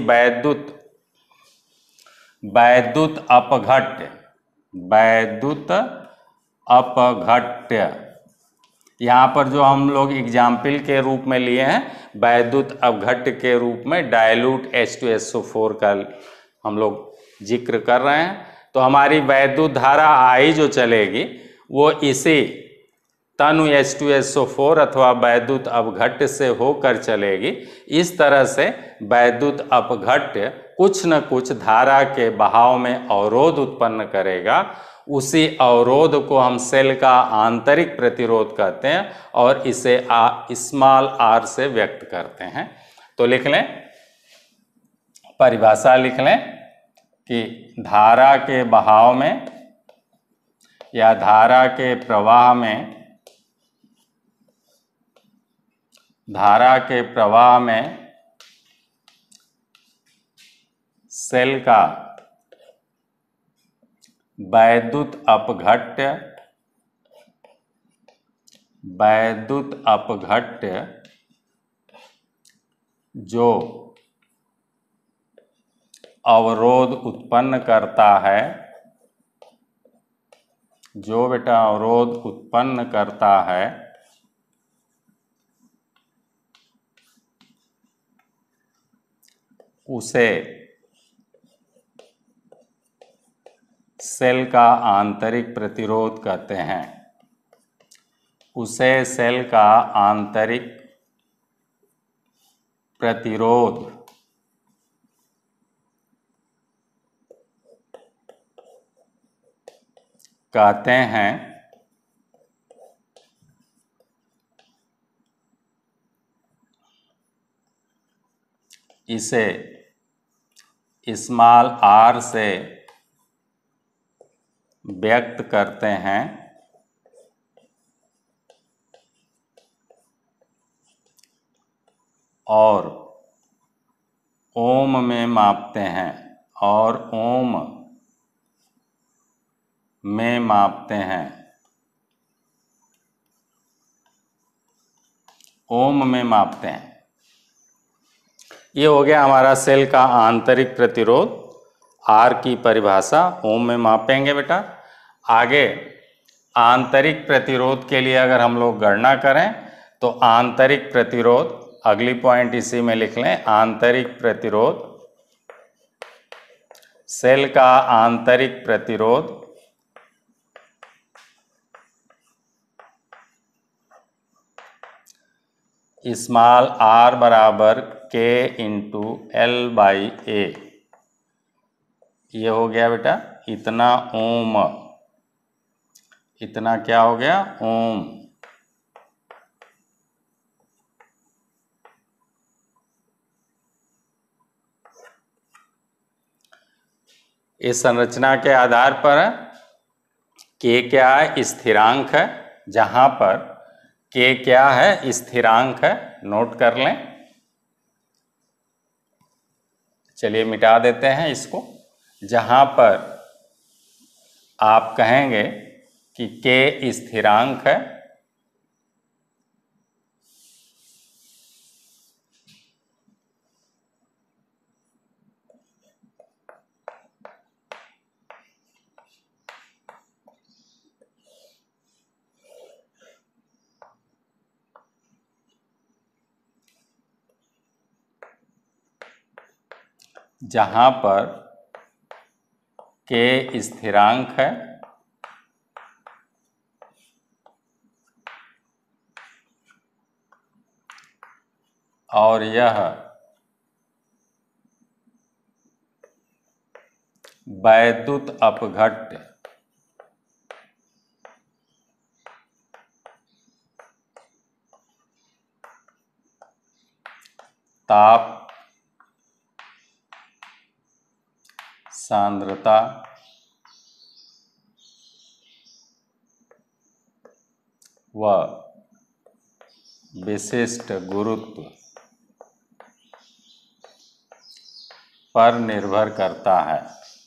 वैद्युत अपघट्य यहाँ पर जो हम लोग एग्जाम्पल के रूप में लिए हैं वैद्युत अपघट्य के रूप में डायलूट H2SO4 का हम लोग जिक्र कर रहे हैं। तो हमारी वैद्युत धारा I जो चलेगी वो इसी तनु H2SO4 अथवा वैद्युत अपघट्य से होकर चलेगी। इस तरह से वैद्युत अपघट्य कुछ न कुछ धारा के बहाव में अवरोध उत्पन्न करेगा। उसी अवरोध को हम सेल का आंतरिक प्रतिरोध कहते हैं और इसे स्मॉल r से व्यक्त करते हैं। तो लिख लें, परिभाषा लिख लें कि धारा के बहाव में या धारा के प्रवाह में, धारा के प्रवाह में सेल का वैद्युत अपघट्य जो अवरोध उत्पन्न करता है, जो बेटा अवरोध उत्पन्न करता है, उसे सेल का आंतरिक प्रतिरोध कहते हैं। उसे सेल का आंतरिक प्रतिरोध कहते हैं। इसे स्मॉल r से व्यक्त करते हैं और ओम में मापते हैं, और ओम में मापते हैं, ओम में मापते हैं। ये हो गया हमारा सेल का आंतरिक प्रतिरोध। R की परिभाषा ओम में मापेंगे बेटा। आगे आंतरिक प्रतिरोध के लिए अगर हम लोग गणना करें तो आंतरिक प्रतिरोध, अगली पॉइंट इसी में लिख लें, आंतरिक प्रतिरोध, सेल का आंतरिक प्रतिरोध स्मॉल r बराबर K इंटू L/A। ये हो गया बेटा इतना ओम, इतना क्या हो गया ओम। इस संरचना के आधार पर K क्या है, स्थिरांक है। जहां पर K क्या है, स्थिरांक है, नोट कर लें। चलिए मिटा देते हैं इसको। जहां पर आप कहेंगे कि K स्थिरांक है, जहां पर K स्थिरांक है और यह वैद्युत अपघट्य ताप सांद्रता व विशिष्ट गुरुत्व पर निर्भर करता है।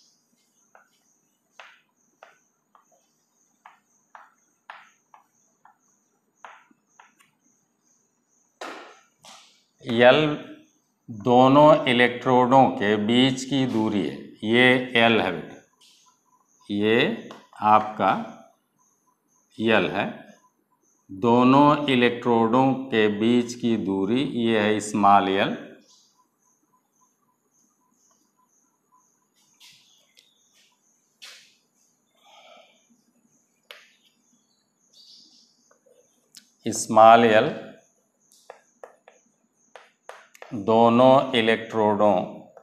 L दोनों इलेक्ट्रोडों के बीच की दूरी है, ये L है बेटा, ये आपका L है। दोनों इलेक्ट्रोडों के बीच की दूरी ये है स्मॉल l। स्मॉल l दोनों इलेक्ट्रोडों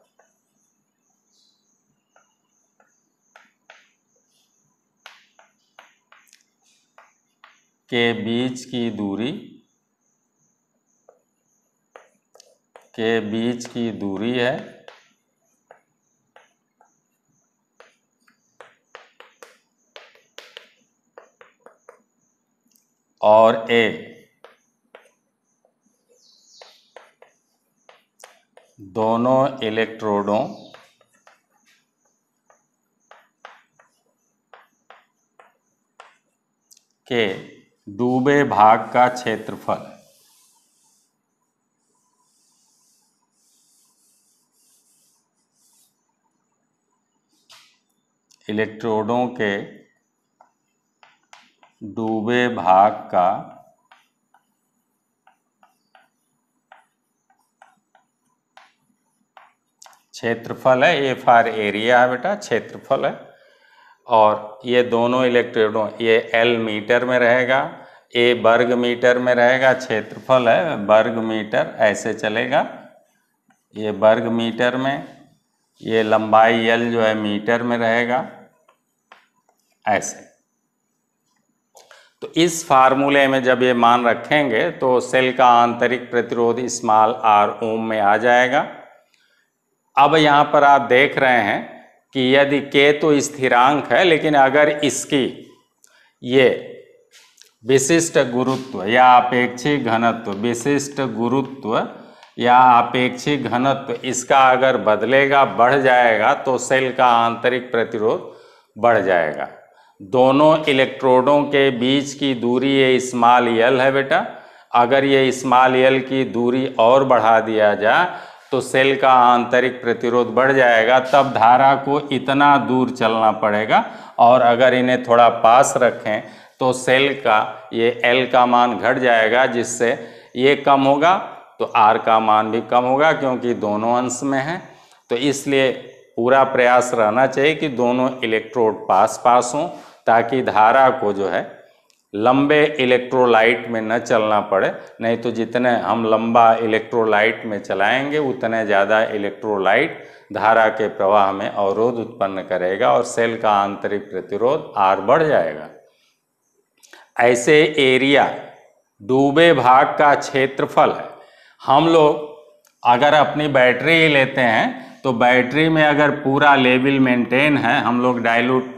के बीच की दूरी है और A दोनों इलेक्ट्रोडों के डूबे भाग का क्षेत्रफल। इलेक्ट्रोडों के डूबे भाग का क्षेत्रफल है। ए फॉर एरिया है बेटा, क्षेत्रफल है। और ये दोनों इलेक्ट्रोडों, ये L मीटर में रहेगा, A वर्ग मीटर में रहेगा, क्षेत्रफल है वर्ग मीटर, ऐसे चलेगा। ये वर्ग मीटर में, ये लंबाई L जो है मीटर में रहेगा, ऐसे। तो इस फार्मूले में जब ये मान रखेंगे तो सेल का आंतरिक प्रतिरोध स्मॉल r ओम में आ जाएगा। अब यहाँ पर आप देख रहे हैं कि यदि K तो स्थिरांक है, लेकिन अगर इसकी ये विशिष्ट गुरुत्व या अपेक्षिक घनत्व, विशिष्ट गुरुत्व या अपेक्षिक घनत्व इसका अगर बदलेगा, बढ़ जाएगा, तो सेल का आंतरिक प्रतिरोध बढ़ जाएगा। दोनों इलेक्ट्रोडों के बीच की दूरी ये स्मॉल l है बेटा। अगर ये स्मॉल l की दूरी और बढ़ा दिया जाए तो सेल का आंतरिक प्रतिरोध बढ़ जाएगा। तब धारा को इतना दूर चलना पड़ेगा, और अगर इन्हें थोड़ा पास रखें तो सेल का ये L का मान घट जाएगा, जिससे ये कम होगा तो R का मान भी कम होगा, क्योंकि दोनों अंश में हैं। तो इसलिए पूरा प्रयास रहना चाहिए कि दोनों इलेक्ट्रोड पास पास हों, ताकि धारा को जो है लंबे इलेक्ट्रोलाइट में न चलना पड़े। नहीं तो जितने हम लंबा इलेक्ट्रोलाइट में चलाएंगे उतने ज़्यादा इलेक्ट्रोलाइट धारा के प्रवाह में अवरोध उत्पन्न करेगा और सेल का आंतरिक प्रतिरोध R बढ़ जाएगा। ऐसे एरिया डूबे भाग का क्षेत्रफल है। हम लोग अगर अपनी बैटरी ही लेते हैं तो बैटरी में अगर पूरा लेवल मेंटेन है, हम लोग डाइल्यूट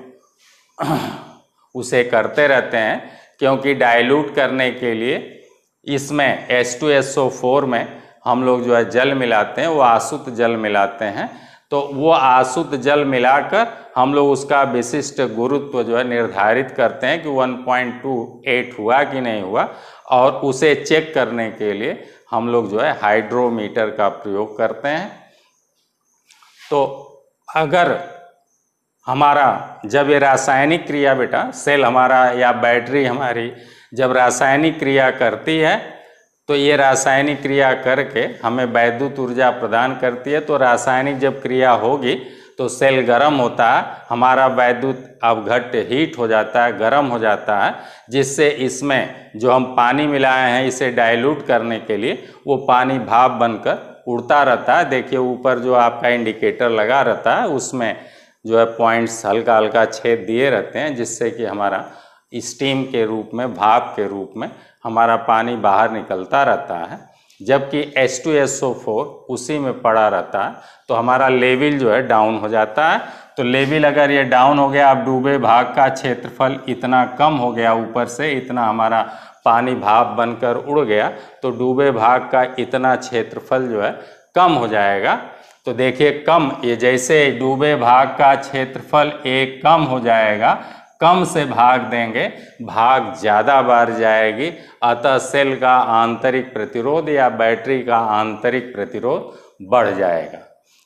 उसे करते रहते हैं, क्योंकि डाइल्यूट करने के लिए इसमें H2SO4 में हम लोग जो है जल मिलाते हैं, वो आसुत जल मिलाते हैं। तो वो आसुत जल मिलाकर हम लोग उसका विशिष्ट गुरुत्व जो है निर्धारित करते हैं कि 1.28 हुआ कि नहीं हुआ, और उसे चेक करने के लिए हम लोग जो है हाइड्रोमीटर का प्रयोग करते हैं। तो अगर हमारा जब ये रासायनिक क्रिया बेटा, सेल हमारा या बैटरी हमारी जब रासायनिक क्रिया करती है तो ये रासायनिक क्रिया करके हमें वैद्युत ऊर्जा प्रदान करती है। तो रासायनिक जब क्रिया होगी तो सेल गर्म होता है, हमारा वैद्युत अपघट्य हीट हो जाता है, गर्म हो जाता है, जिससे इसमें जो हम पानी मिलाए हैं इसे डाइल्यूट करने के लिए वो पानी भाप बनकर उड़ता रहता है। देखिए ऊपर जो आपका इंडिकेटर लगा रहता है उसमें जो है पॉइंट्स हल्का हल्का छेद दिए रहते हैं, जिससे कि हमारा स्टीम के रूप में, भाप के रूप में हमारा पानी बाहर निकलता रहता है। जबकि H2SO4 उसी में पड़ा रहता है, तो हमारा लेवल जो है डाउन हो जाता है। तो लेवल अगर ये डाउन हो गया, अब डूबे भाग का क्षेत्रफल इतना कम हो गया, ऊपर से इतना हमारा पानी भाप बनकर उड़ गया, तो डूबे भाग का इतना क्षेत्रफल जो है कम हो जाएगा। तो देखिए कम, ये जैसे डूबे भाग का क्षेत्रफल एक कम हो जाएगा, कम से भाग देंगे, भाग ज़्यादा बढ़ जाएगी, अतः सेल का आंतरिक प्रतिरोध या बैटरी का आंतरिक प्रतिरोध बढ़ जाएगा।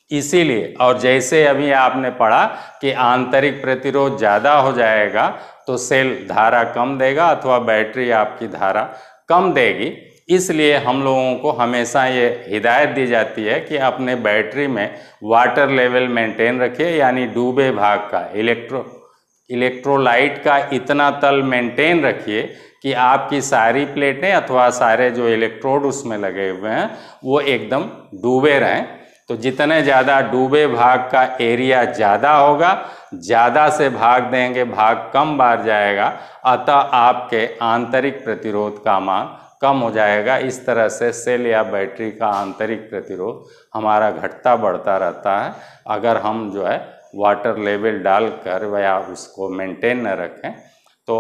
इसीलिए, और जैसे अभी आपने पढ़ा कि आंतरिक प्रतिरोध ज़्यादा हो जाएगा तो सेल धारा कम देगा अथवा बैटरी आपकी धारा कम देगी। इसलिए हम लोगों को हमेशा ये हिदायत दी जाती है कि अपने बैटरी में वाटर लेवल मेंटेन रखिए, यानी डूबे भाग का इलेक्ट्रोलाइट का इतना तल मेंटेन रखिए कि आपकी सारी प्लेटें अथवा सारे जो इलेक्ट्रोड उसमें लगे हुए हैं वो एकदम डूबे रहें। तो जितने ज़्यादा डूबे भाग का एरिया ज़्यादा होगा, ज़्यादा से भाग देंगे, भाग कम बार जाएगा, अतः आपके आंतरिक प्रतिरोध का मान कम हो जाएगा। इस तरह से सेल या बैटरी का आंतरिक प्रतिरोध हमारा घटता बढ़ता रहता है अगर हम जो है वाटर लेवल डालकर या उसको मेंटेन न रखें तो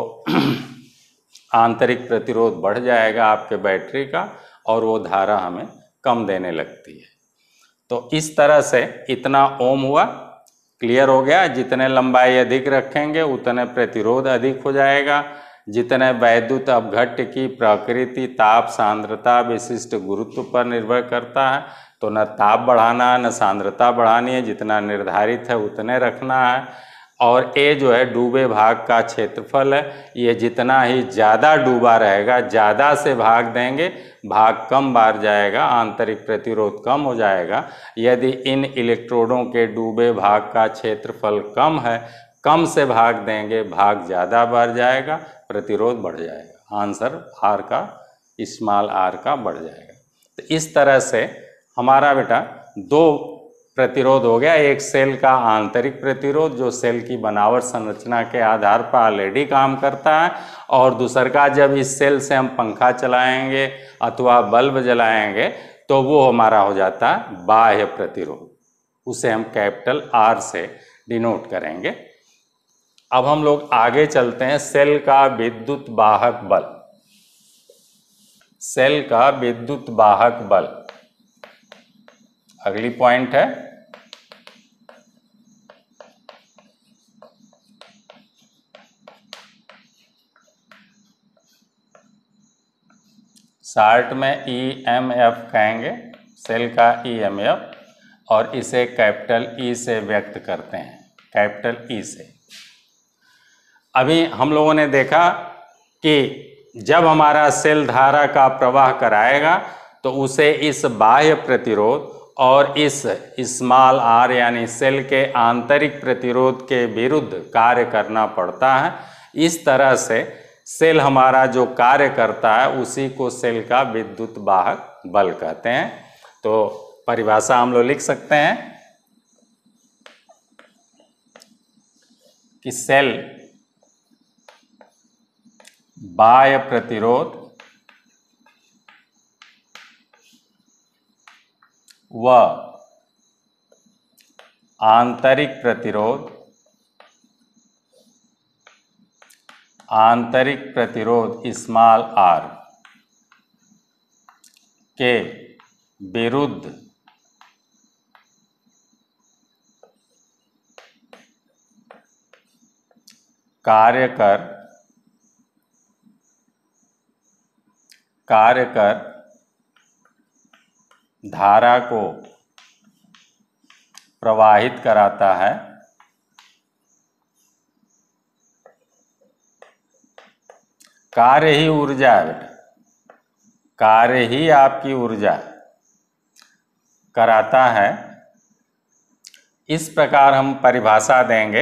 आंतरिक प्रतिरोध बढ़ जाएगा आपके बैटरी का और वो धारा हमें कम देने लगती है। तो इस तरह से इतना ओम हुआ, क्लियर हो गया। जितने लंबाई अधिक रखेंगे उतने प्रतिरोध अधिक हो जाएगा। जितने वैद्युत अपघट्य की प्रकृति ताप सांद्रता विशिष्ट गुरुत्व पर निर्भर करता है, तो न ताप बढ़ाना है न सांद्रता बढ़ानी है, जितना निर्धारित है उतने रखना है। और ये जो है डूबे भाग का क्षेत्रफल है, ये जितना ही ज़्यादा डूबा रहेगा, ज़्यादा से भाग देंगे, भाग कम बार जाएगा, आंतरिक प्रतिरोध कम हो जाएगा। यदि इन इलेक्ट्रोडों के डूबे भाग का क्षेत्रफल कम है, कम से भाग देंगे, भाग ज़्यादा बार जाएगा, प्रतिरोध बढ़ जाएगा। आंसर आर का, स्मॉल आर का बढ़ जाएगा। तो इस तरह से हमारा बेटा दो प्रतिरोध हो गया। एक सेल का आंतरिक प्रतिरोध जो सेल की बनावट संरचना के आधार पर ऑलरेडी काम करता है, और दूसर का जब इस सेल से हम पंखा चलाएंगे अथवा बल्ब जलाएंगे तो वो हमारा हो जाता है बाह्य प्रतिरोध, उसे हम कैपिटल आर से डिनोट करेंगे। अब हम लोग आगे चलते हैं। सेल का विद्युत वाहक बल, सेल का विद्युत वाहक बल अगली पॉइंट है। शार्ट में EMF कहेंगे, सेल का EMF, और इसे कैपिटल E से व्यक्त करते हैं, कैपिटल E से। अभी हम लोगों ने देखा कि जब हमारा सेल धारा का प्रवाह कराएगा तो उसे इस बाह्य प्रतिरोध और इस स्मॉल आर यानी सेल के आंतरिक प्रतिरोध के विरुद्ध कार्य करना पड़ता है। इस तरह से सेल हमारा जो कार्य करता है उसी को सेल का विद्युत वाहक बल कहते हैं। तो परिभाषा हम लोग लिख सकते हैं कि सेल बाह्य प्रतिरोध व आंतरिक प्रतिरोध, आंतरिक प्रतिरोध स्मॉल आर के विरुद्ध कार्य कर धारा को प्रवाहित कराता है। कार्य ही ऊर्जा है बेटा, कार्य ही आपकी ऊर्जा कराता है। इस प्रकार हम परिभाषा देंगे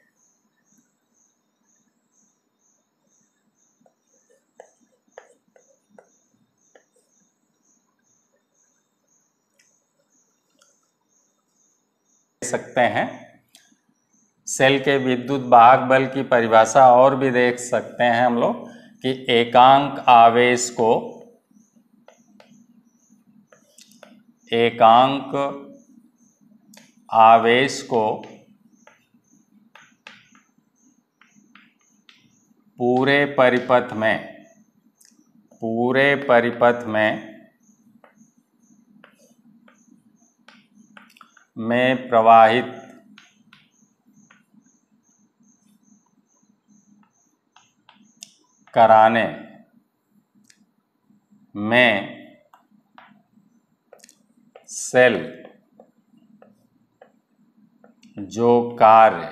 सकते हैं। सेल के विद्युत वाहक बल की परिभाषा और भी देख सकते हैं हम लोग कि एकांक आवेश को पूरे परिपथ में प्रवाहित कराने में सेल जो कार्य,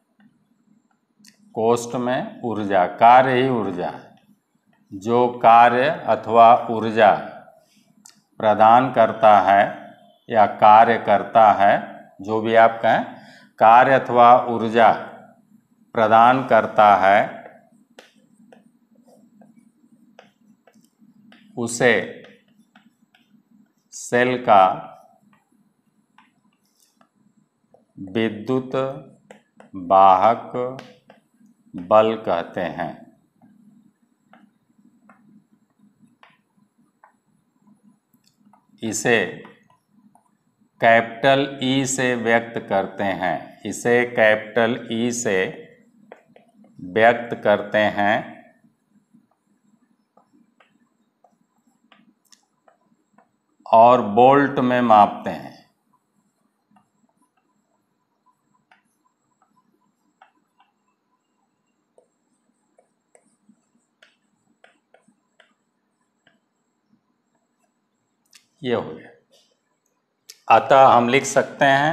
कोष्ठ में ऊर्जा, कार्य ही ऊर्जा है, जो कार्य अथवा ऊर्जा प्रदान करता है या कार्य करता है, जो भी आप कहें, कार्य अथवा ऊर्जा प्रदान करता है, उसे सेल का विद्युत वाहक बल कहते हैं। इसे कैपिटल ई से व्यक्त करते हैं, इसे कैपिटल ई से व्यक्त करते हैं और वोल्ट में मापते हैं। ये हो गया। अतः हम लिख सकते हैं,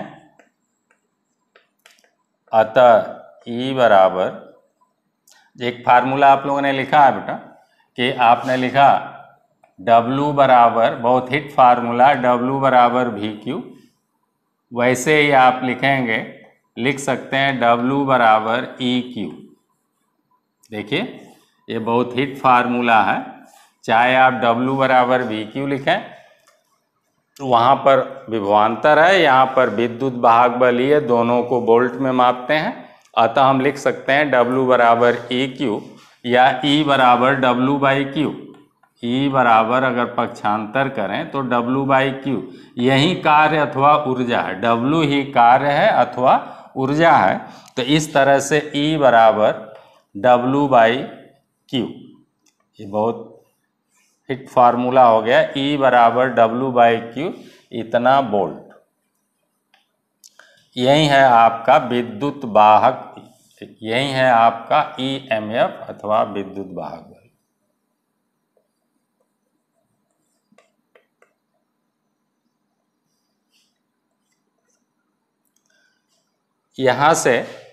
अतः E बराबर, एक फार्मूला आप लोगों ने लिखा है बेटा, कि आपने लिखा W बराबर, बहुत हिट फार्मूला, W बराबर VQ। वैसे ही आप लिखेंगे, लिख सकते हैं W बराबर EQ। देखिए ये बहुत हिट फार्मूला है, चाहे आप W बराबर VQ लिखें, वहाँ पर विभवांतर है, यहाँ पर विद्युत वाहक बल ही है, दोनों को वोल्ट में मापते हैं। अतः हम लिख सकते हैं W बराबर EQ या E बराबर W बाई Q। E बराबर अगर पक्षांतर करें तो W बाई Q, यही कार्य अथवा ऊर्जा है, W ही कार्य है अथवा ऊर्जा है। तो इस तरह से E बराबर W बाई Q, ये बहुत हिट फार्मूला हो गया। E बराबर W बाई Q, इतना वोल्ट। यही है आपका विद्युत वाहक, यही है आपका EMF अथवा विद्युत वाहक बल। यहां से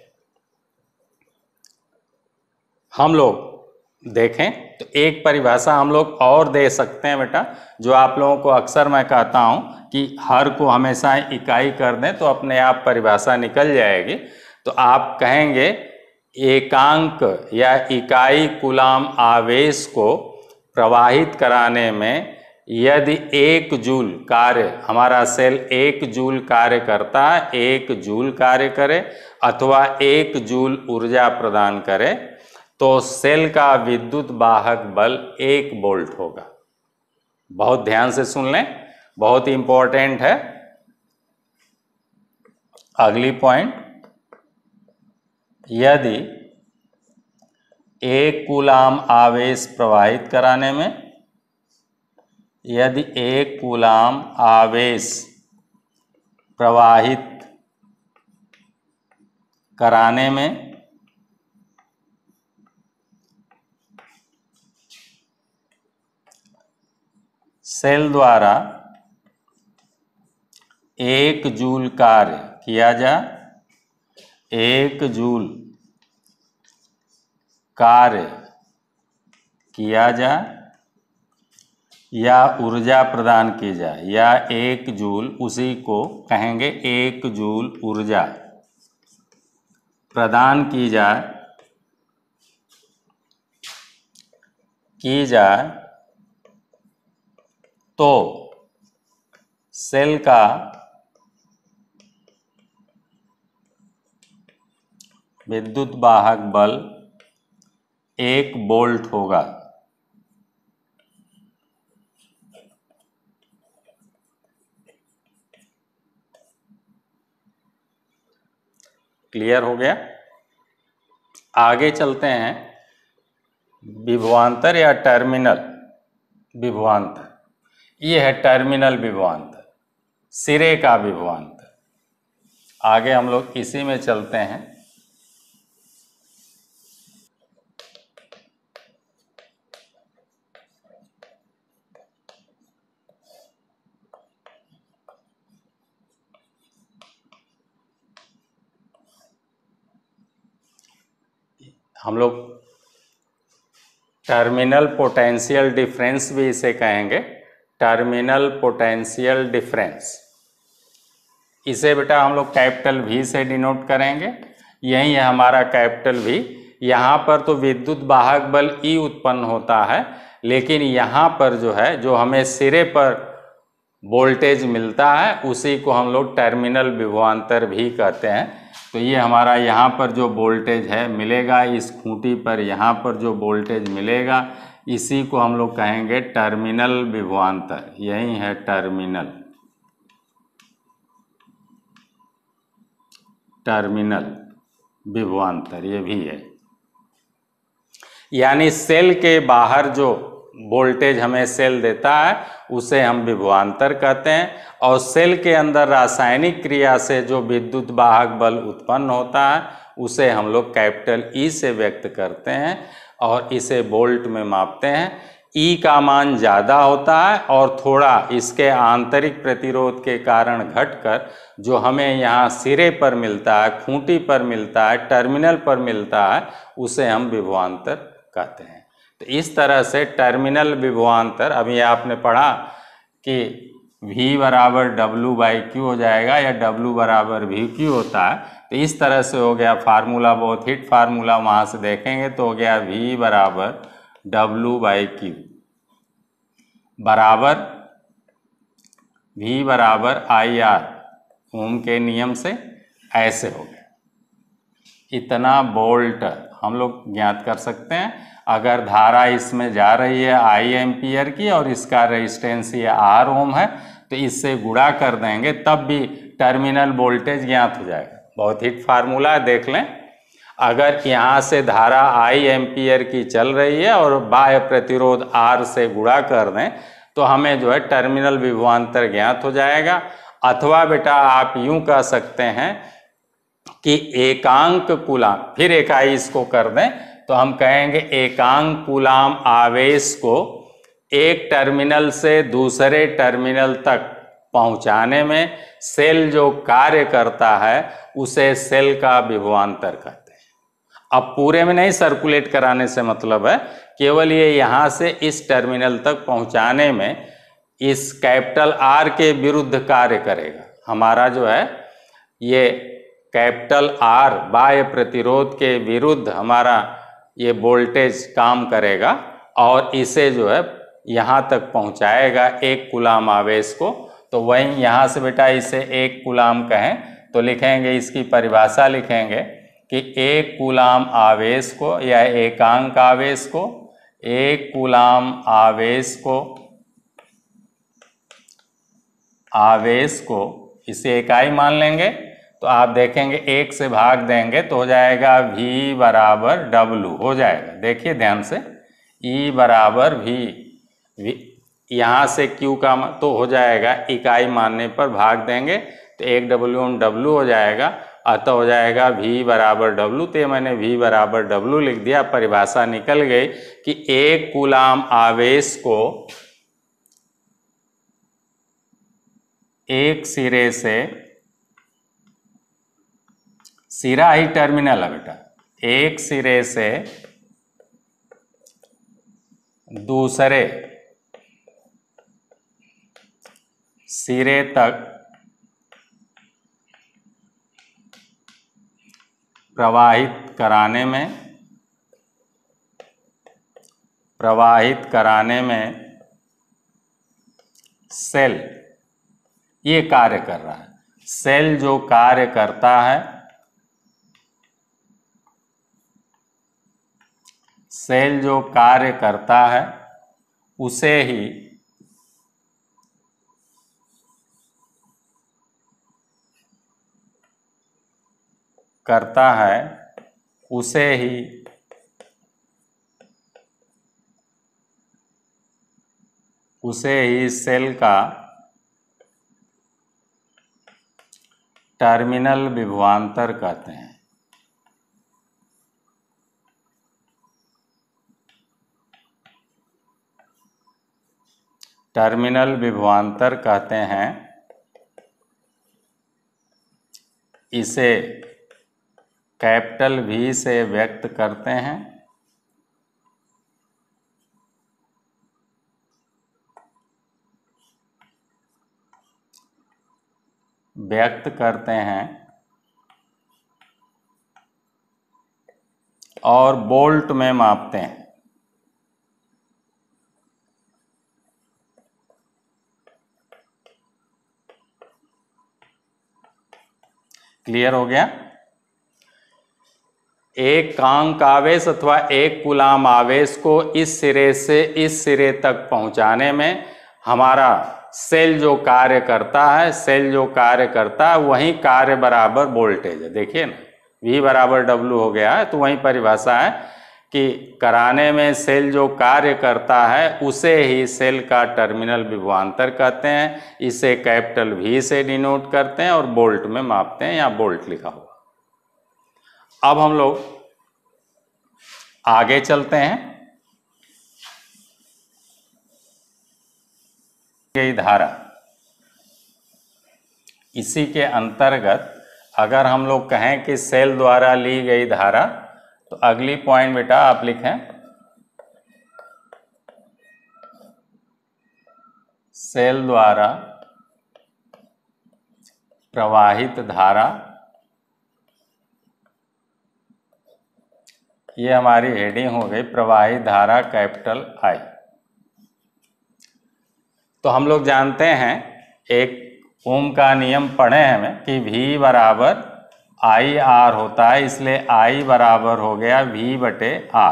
हम लोग देखें तो एक परिभाषा हम लोग और दे सकते हैं बेटा, जो आप लोगों को अक्सर मैं कहता हूं कि हर को हमेशा इकाई कर दें तो अपने आप परिभाषा निकल जाएगी। तो आप कहेंगे एकांक या इकाई कूलाम आवेश को प्रवाहित कराने में यदि 1 जूल कार्य, हमारा सेल 1 जूल कार्य करता है, 1 जूल कार्य करे अथवा 1 जूल ऊर्जा प्रदान करे, तो सेल का विद्युत वाहक बल 1 वोल्ट होगा। बहुत ध्यान से सुन लें, बहुत इंपॉर्टेंट है। अगली पॉइंट, यदि 1 कूलाम आवेश प्रवाहित कराने में, यदि 1 कूलाम आवेश प्रवाहित कराने में सेल द्वारा 1 जूल कार्य किया जाए, 1 जूल कार्य किया जाए या ऊर्जा प्रदान की जाए, या 1 जूल, उसी को कहेंगे 1 जूल ऊर्जा प्रदान की जाए तो सेल का विद्युत वाहक बल 1 वोल्ट होगा। क्लियर हो गया? आगे चलते हैं, विभवांतर या टर्मिनल विभवांतर। ये है टर्मिनल विभवांतर, सिरे का विभवांतर। आगे हम लोग इसी में चलते हैं। हम लोग टर्मिनल पोटेंशियल डिफरेंस भी इसे कहेंगे, टर्मिनल पोटेंशियल डिफरेंस। इसे बेटा हम लोग कैपिटल V से डिनोट करेंगे। यही है हमारा कैपिटल V। यहाँ पर तो विद्युत वाहक बल E उत्पन्न होता है, लेकिन यहाँ पर जो है, जो हमें सिरे पर वोल्टेज मिलता है, उसी को हम लोग टर्मिनल विभवांतर भी कहते हैं। तो ये हमारा यहाँ पर जो वोल्टेज है मिलेगा, इस खूंटी पर यहाँ पर जो वोल्टेज मिलेगा, इसी को हम लोग कहेंगे टर्मिनल विभवांतर। यही है टर्मिनल विभवांतर, ये भी है। यानी सेल के बाहर जो वोल्टेज हमें सेल देता है उसे हम विभवांतर कहते हैं, और सेल के अंदर रासायनिक क्रिया से जो विद्युत वाहक बल उत्पन्न होता है उसे हम लोग कैपिटल E से व्यक्त करते हैं और इसे वोल्ट में मापते हैं। E का मान ज़्यादा होता है और थोड़ा इसके आंतरिक प्रतिरोध के कारण घटकर जो हमें यहाँ सिरे पर मिलता है, खूंटी पर मिलता है, टर्मिनल पर मिलता है, उसे हम विभवांतर कहते हैं। तो इस तरह से टर्मिनल विभवांतर, अभी आपने पढ़ा कि V बराबर W/Q हो जाएगा या W बराबर VQ होता है। तो इस तरह से हो गया फार्मूला, बहुत हिट फार्मूला, वहाँ से देखेंगे तो हो गया V बराबर W/Q बराबर V बराबर IR, ओम के नियम से ऐसे हो गया। इतना वोल्ट हम लोग ज्ञात कर सकते हैं। अगर धारा इसमें जा रही है I एम्पियर की और इसका रेजिस्टेंस ये R ओम है, तो इससे गुणा कर देंगे तब भी टर्मिनल वोल्टेज ज्ञात हो जाएगा। बहुत हिट फार्मूला है, देख लें। अगर यहाँ से धारा I एम्पियर की चल रही है और बाह्य प्रतिरोध R से गुणा कर दें तो हमें जो है टर्मिनल विभवांतर ज्ञात हो जाएगा। अथवा बेटा आप यूं कह सकते हैं कि एकांक कूलाम, फिर इकाई इसको कर दें तो हम कहेंगे एकांक कूलाम आवेश को एक टर्मिनल से दूसरे टर्मिनल तक पहुंचाने में सेल जो कार्य करता है उसे सेल का विभवांतर कहते हैं। अब पूरे में नहीं सर्कुलेट कराने से मतलब है, केवल ये यहाँ से इस टर्मिनल तक पहुंचाने में इस कैपिटल R के विरुद्ध कार्य करेगा। हमारा जो है ये कैपिटल R बाह्य प्रतिरोध के विरुद्ध हमारा ये वोल्टेज काम करेगा और इसे जो है यहाँ तक पहुँचाएगा एक कूलाम आवेश को। तो वहीं यहाँ से बेटा इसे एक कूलाम कहें तो लिखेंगे, इसकी परिभाषा लिखेंगे कि एक कूलाम आवेश को या एकांक आवेश को, एक कूलाम आवेश को इसे इकाई मान लेंगे। तो आप देखेंगे एक से भाग देंगे तो हो जाएगा V बराबर W हो जाएगा। देखिए ध्यान से, E बराबर V, यहाँ से Q का तो हो जाएगा, इकाई मानने पर भाग देंगे तो एक W हो जाएगा, अतः हो जाएगा V बराबर W। तो मैंने V बराबर W लिख दिया, परिभाषा निकल गई कि एक कूलाम आवेश को एक सिरे से, सिरा ही टर्मिनल है बेटा, एक सिरे से दूसरे सिरे तक प्रवाहित कराने में सेल ये कार्य कर रहा है। सेल जो कार्य करता है, सेल जो कार्य करता है उसे ही सेल का टर्मिनल विभवांतर कहते हैं। टर्मिनल विभवांतर कहते हैं इसे कैपिटल V से व्यक्त करते हैं। और बोल्ट में मापते हैं। क्लियर हो गया? एक कांक आवेश अथवा एक कूलाम आवेश को इस सिरे से इस सिरे तक पहुंचाने में हमारा सेल जो कार्य करता है, वही कार्य बराबर वोल्टेज है। देखिए ना, V बराबर W हो गया है, तो वही परिभाषा है कि कराने में सेल जो कार्य करता है उसे ही सेल का टर्मिनल विभवांतर कहते हैं। इसे कैपिटल V से डिनोट करते हैं और बोल्ट में मापते हैं, यहाँ बोल्ट लिखा हुआ। अब हम लोग आगे चलते हैं। गई धारा, इसी के अंतर्गत अगर हम लोग कहें कि सेल द्वारा ली गई धारा, तो अगली पॉइंट बेटा आप लिखें सेल द्वारा प्रवाहित धारा। ये हमारी हेडिंग हो गई, प्रवाहित धारा कैपिटल I। तो हम लोग जानते हैं, एक ओम का नियम पढ़े हैं हमें कि V बराबर IR होता है, इसलिए I बराबर हो गया V/R।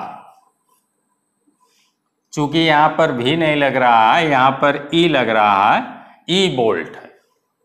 चूंकि यहां पर V नहीं लग रहा है, यहां पर E लग रहा है, E बोल्ट है।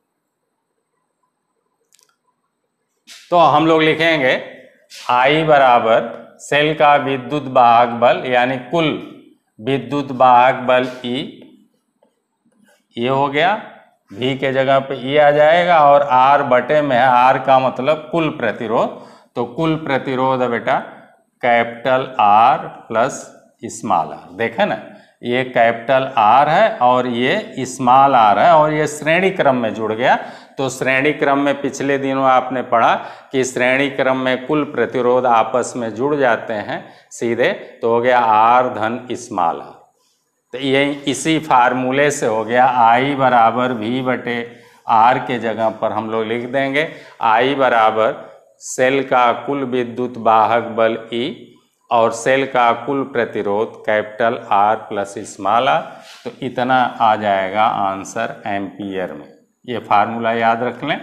तो हम लोग लिखेंगे I बराबर सेल का विद्युत वाहक बल यानी कुल विद्युत वाहक बल E, ये हो गया। V के जगह पे E आ जाएगा और R बटे में है, R का मतलब कुल प्रतिरोध, तो कुल प्रतिरोध है बेटा capital R plus small r। देखे ना, ये कैपिटल R है और ये स्मॉल r है और ये श्रेणी क्रम में जुड़ गया। तो श्रेणी क्रम में पिछले दिनों आपने पढ़ा कि श्रेणी क्रम में कुल प्रतिरोध आपस में जुड़ जाते हैं सीधे, तो हो गया R धन स्मॉल r। तो ये इसी फार्मूले से हो गया I बराबर V/R के जगह पर हम लोग लिख देंगे I बराबर सेल का कुल विद्युत वाहक बल E और सेल का कुल प्रतिरोध capital R plus small r। तो इतना आ जाएगा आंसर एम्पियर में। ये फार्मूला याद रख लें,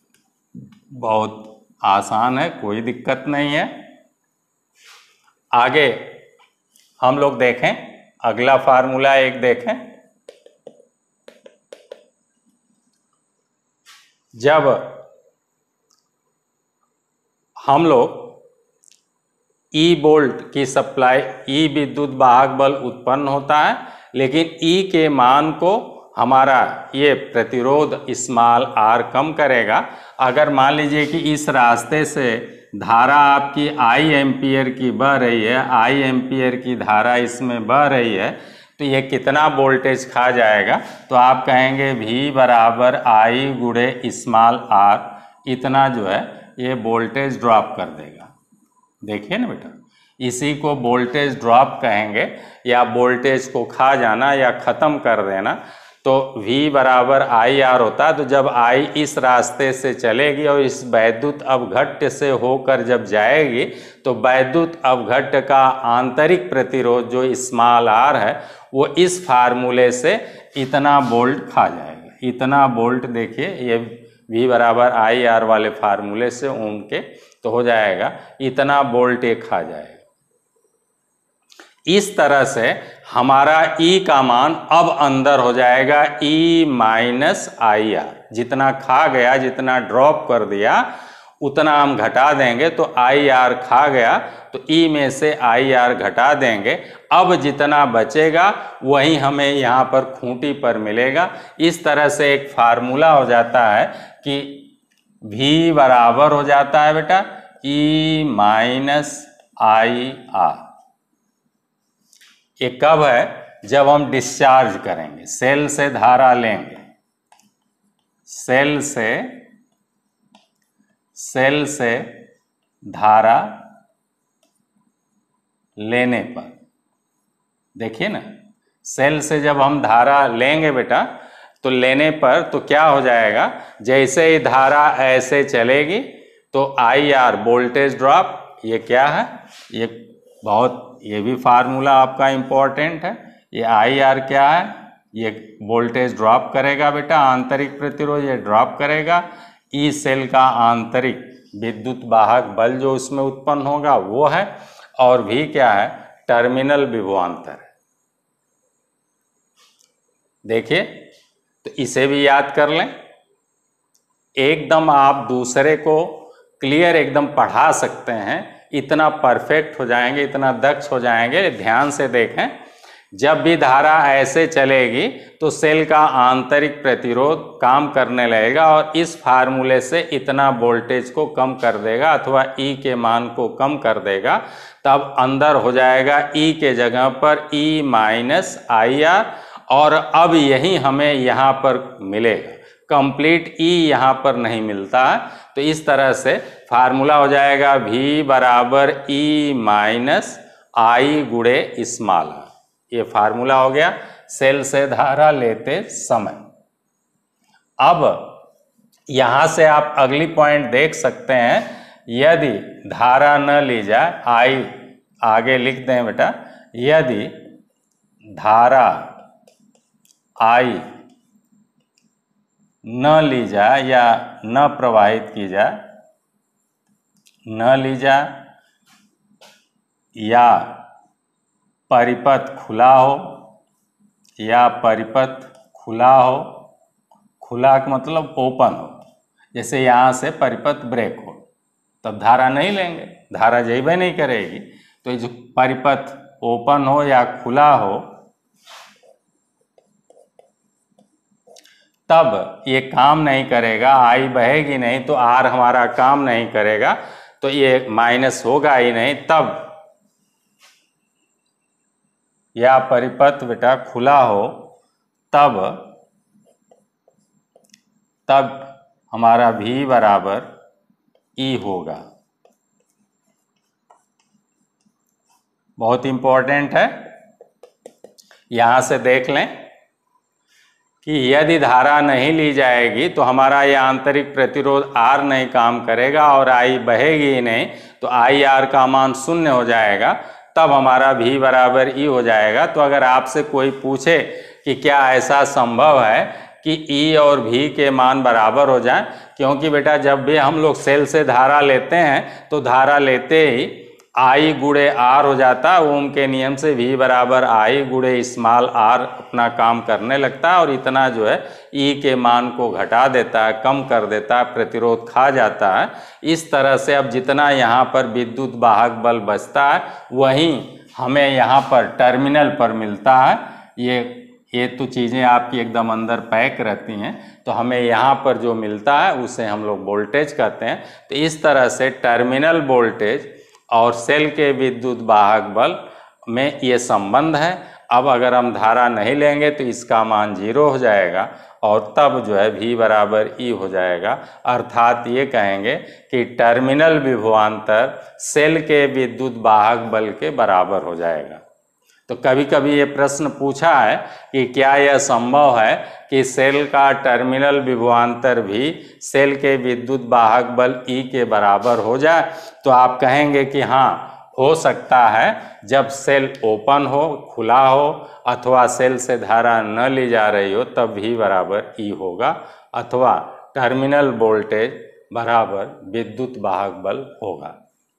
बहुत आसान है, कोई दिक्कत नहीं है। आगे हम लोग देखें, अगला फार्मूला एक देखें। जब हम लोग E बोल्ट की सप्लाई, E विद्युत वाहक बल उत्पन्न होता है, लेकिन E के मान को हमारा ये प्रतिरोध स्मॉल r कम करेगा। अगर मान लीजिए कि इस रास्ते से धारा आपकी I एम्पियर की बह रही है, I एम्पियर की धारा इसमें बह रही है, तो ये कितना वोल्टेज खा जाएगा? तो आप कहेंगे V बराबर I गुणे स्मॉल r, इतना जो है ये वोल्टेज ड्रॉप कर देगा। देखिए ना बेटा, इसी को वोल्टेज ड्रॉप कहेंगे या वोल्टेज को खा जाना या ख़त्म कर देना। तो V बराबर IR होता है। तो जब I इस रास्ते से चलेगी और इस वैद्युत अवघट्ट से होकर जब जाएगी, तो वैद्युत अवघट्ट का आंतरिक प्रतिरोध जो स्मॉल r है, वो इस फार्मूले से इतना वोल्ट खा जाएगा। इतना वोल्ट देखिए, ये V बराबर IR वाले फार्मूले से ओम के, तो हो जाएगा इतना वोल्ट ये खा जाएगा। इस तरह से हमारा E का मान अब अंदर हो जाएगा E माइनस IR। जितना खा गया, जितना ड्रॉप कर दिया, उतना हम घटा देंगे। तो IR खा गया तो E में से IR घटा देंगे। अब जितना बचेगा वही हमें यहाँ पर खूंटी पर मिलेगा। इस तरह से एक फार्मूला हो जाता है कि V बराबर हो जाता है बेटा E माइनस IR। ये कब है? जब हम डिस्चार्ज करेंगे, सेल से धारा लेंगे, सेल से धारा लेने पर, देखिए ना, सेल से जब हम धारा लेंगे बेटा तो लेने पर तो क्या हो जाएगा, जैसे ही धारा ऐसे चलेगी तो IR वोल्टेज ड्रॉप, ये क्या है, ये ये भी फार्मूला आपका इंपॉर्टेंट है। ये IR क्या है, ये वोल्टेज ड्रॉप करेगा बेटा, आंतरिक प्रतिरोध ये ड्रॉप करेगा। ई सेल का आंतरिक विद्युत वाहक बल जो उसमें उत्पन्न होगा वो है, और भी क्या है, टर्मिनल विभवांतर। देखिए, तो इसे भी याद कर लें, एकदम आप दूसरे को क्लियर एकदम पढ़ा सकते हैं, इतना परफेक्ट हो जाएंगे, इतना दक्ष हो जाएंगे। ध्यान से देखें, जब भी धारा ऐसे चलेगी तो सेल का आंतरिक प्रतिरोध काम करने लगेगा और इस फार्मूले से इतना वोल्टेज को कम कर देगा अथवा E के मान को कम कर देगा, तब अंदर हो जाएगा E के जगह पर E माइनस IR, और अब यही हमें यहाँ पर मिलेगा, कंप्लीट E यहाँ पर नहीं मिलता है। तो इस तरह से फार्मूला हो जाएगा V बराबर E माइनस I गुणे स्मॉल। ये फार्मूला हो गया सेल से धारा लेते समय। अब यहाँ से आप अगली पॉइंट देख सकते हैं, यदि धारा न ली जाए, I आगे लिख दें बेटा, यदि धारा I न ली जाए या न प्रवाहित की जाए, न ली जाए या परिपथ खुला हो, या परिपथ खुला हो, खुला का मतलब ओपन हो, जैसे यहाँ से परिपथ ब्रेक हो, तब धारा नहीं लेंगे, धारा जैबे नहीं करेगी। तो ये जो परिपथ ओपन हो या खुला हो, तब ये काम नहीं करेगा, I बहेगी नहीं तो R हमारा काम नहीं करेगा, तो ये माइनस होगा ही नहीं। तब या परिपथ बेटा खुला हो, तब हमारा V बराबर E होगा। बहुत इंपॉर्टेंट है, यहां से देख लें कि यदि धारा नहीं ली जाएगी तो हमारा यह आंतरिक प्रतिरोध R नहीं काम करेगा और I बहेगी ही नहीं, तो IR का मान शून्य हो जाएगा, तब हमारा V बराबर E हो जाएगा। तो अगर आपसे कोई पूछे कि क्या ऐसा संभव है कि E और V के मान बराबर हो जाएं, क्योंकि बेटा जब भी हम लोग सेल से धारा लेते हैं तो धारा लेते ही I गुणे R हो जाता है, ओम के नियम से V बराबर I गुणे स्मॉल r अपना काम करने लगता है और इतना जो है E के मान को घटा देता है, कम कर देता है, प्रतिरोध खा जाता है। इस तरह से अब जितना यहाँ पर विद्युत वाहक बल बचता है वहीं हमें यहाँ पर टर्मिनल पर मिलता है। ये तो चीज़ें आपकी एकदम अंदर पैक रहती हैं, तो हमें यहाँ पर जो मिलता है उसे हम लोग वोल्टेज कहते हैं। तो इस तरह से टर्मिनल वोल्टेज और सेल के विद्युत वाहक बल में ये संबंध है। अब अगर हम धारा नहीं लेंगे तो इसका मान 0 हो जाएगा और तब जो है V बराबर E हो जाएगा। अर्थात ये कहेंगे कि टर्मिनल विभवांतर सेल के विद्युत वाहक बल के बराबर हो जाएगा। तो कभी कभी ये प्रश्न पूछा है कि क्या यह संभव है कि सेल का टर्मिनल विभवांतर भी सेल के विद्युत वाहक बल E के बराबर हो जाए, तो आप कहेंगे कि हाँ हो सकता है, जब सेल ओपन हो, खुला हो अथवा सेल से धारा न ली जा रही हो तब V बराबर E होगा, अथवा टर्मिनल वोल्टेज बराबर विद्युत वाहक बल होगा।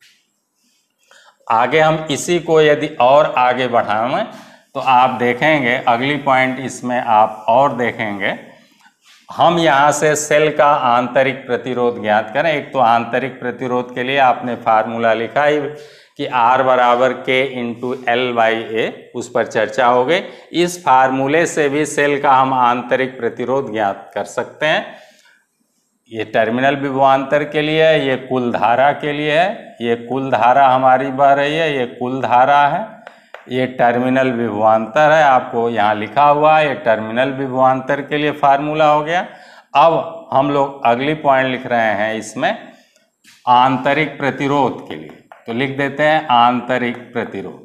आगे हम इसी को यदि और आगे बढ़ाएं तो आप देखेंगे अगली पॉइंट इसमें आप और देखेंगे, हम यहाँ से सेल का आंतरिक प्रतिरोध ज्ञात करें। एक तो आंतरिक प्रतिरोध के लिए आपने फार्मूला लिखा ही कि R बराबर K into L by A, उस पर चर्चा हो गई। इस फार्मूले से भी सेल का हम आंतरिक प्रतिरोध ज्ञात कर सकते हैं। ये टर्मिनल विभवांतर के लिए है, ये कुल धारा के लिए है, ये कुल धारा हमारी बह रही है, ये कुल धारा है, ये टर्मिनल विभवांतर है, आपको यहाँ लिखा हुआ है, ये टर्मिनल विभवांतर के लिए फार्मूला हो गया। अब हम लोग अगली पॉइंट लिख रहे हैं इसमें आंतरिक प्रतिरोध के लिए, तो लिख देते हैं आंतरिक प्रतिरोध।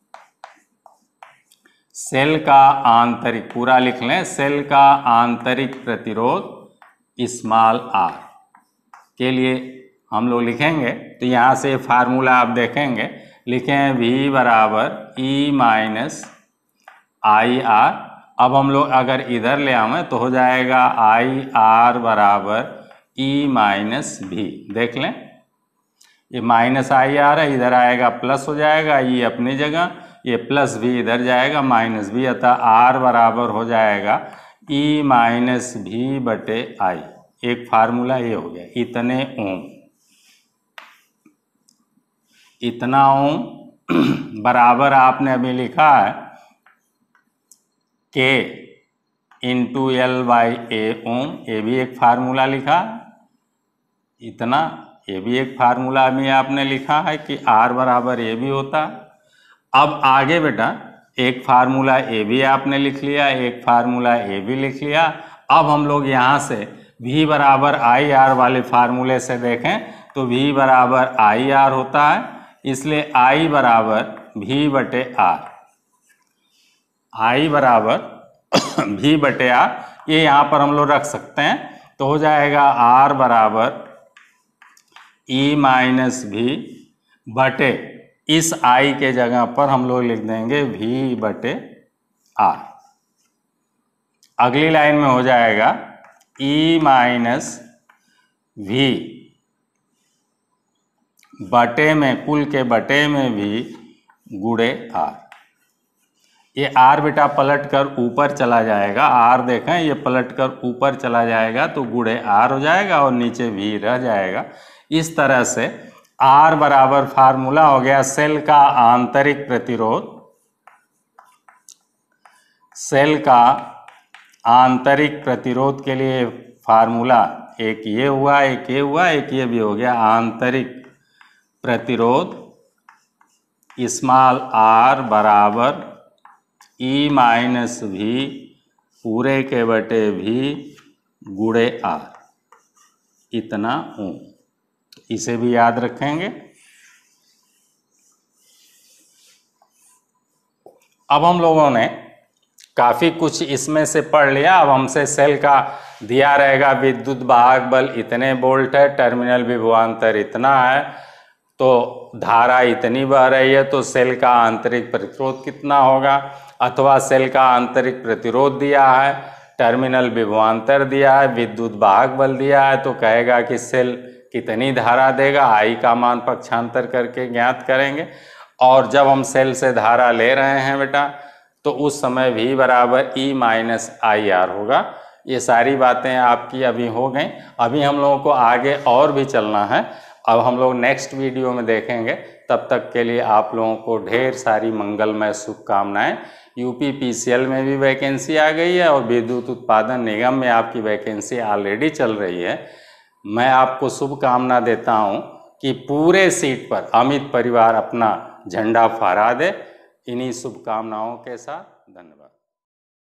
सेल का आंतरिक, पूरा लिख लें, सेल का आंतरिक प्रतिरोध स्मॉल r के लिए हम लोग लिखेंगे। तो यहाँ से फार्मूला आप देखेंगे, लिखें V बराबर E माइनस आई आर। अब हम लोग अगर इधर ले आवें तो हो जाएगा आई आर बराबर E माइनस भी। देख लें, ये माइनस आई आर है, इधर आएगा प्लस हो जाएगा, ये अपनी जगह, ये प्लस भी इधर जाएगा माइनस भी, अतः आर बराबर हो जाएगा E माइनस भी बटे आई। एक फार्मूला ये हो गया, इतने ओम। इतना ओम बराबर आपने अभी लिखा है K into L by A ohm, ये भी एक फार्मूला लिखा। इतना, ये भी एक फार्मूला में आपने लिखा है कि R बराबर ये भी होता। अब आगे बेटा एक फार्मूला ए भी आपने लिख लिया, एक फार्मूला ए भी लिख लिया। अब हम लोग यहाँ से V बराबर आई आर वाले फार्मूले से देखें तो V बराबर आई आर होता है, इसलिए I बराबर V बटे R। I बराबर V बटे R, ये यहाँ पर हम लोग रख सकते हैं, तो हो जाएगा R बराबर E माइनस भी बटे, इस I के जगह पर हम लोग लिख देंगे V बटे R। अगली लाइन में हो जाएगा E माइनस V बटे में, कुल के बटे में भी गुणे R। ये R बेटा पलट कर ऊपर चला जाएगा, R देखें ये पलट कर ऊपर चला जाएगा तो गुणे R हो जाएगा और नीचे V रह जाएगा। इस तरह से R बराबर फार्मूला हो गया सेल का आंतरिक प्रतिरोध। सेल का आंतरिक प्रतिरोध के लिए फार्मूला एक ये हुआ, एक ये हुआ, एक ये भी हो गया। आंतरिक प्रतिरोध स्मॉल r बराबर E माइनस भी पूरे के बटे भी गुणे R, इतना ओम। इसे भी याद रखेंगे। अब हम लोगों ने काफ़ी कुछ इसमें से पढ़ लिया। अब हमसे सेल का दिया रहेगा विद्युत वाहक बल इतने वोल्ट है, टर्मिनल विभवांतर इतना है, तो धारा इतनी बह रही है, तो सेल का आंतरिक प्रतिरोध कितना होगा, अथवा सेल का आंतरिक प्रतिरोध दिया है, टर्मिनल विभवांतर दिया है, विद्युत वाहक बल दिया है, तो कहेगा कि सेल कितनी धारा देगा, आई का मान पक्षांतर करके ज्ञात करेंगे। और जब हम सेल से धारा ले रहे हैं बेटा तो उस समय V बराबर E माइनस आई आर होगा। ये सारी बातें आपकी अभी हो गई। अभी हम लोगों को आगे और भी चलना है, अब हम लोग नेक्स्ट वीडियो में देखेंगे। तब तक के लिए आप लोगों को ढेर सारी मंगलमय शुभकामनाएं। यूपी पीसीएल में भी वैकेंसी आ गई है और विद्युत उत्पादन निगम में आपकी वैकेंसी ऑलरेडी चल रही है। मैं आपको शुभकामना देता हूं कि पूरे सीट पर अमित परिवार अपना झंडा फहरा दे। इन्हीं शुभकामनाओं के साथ धन्यवाद।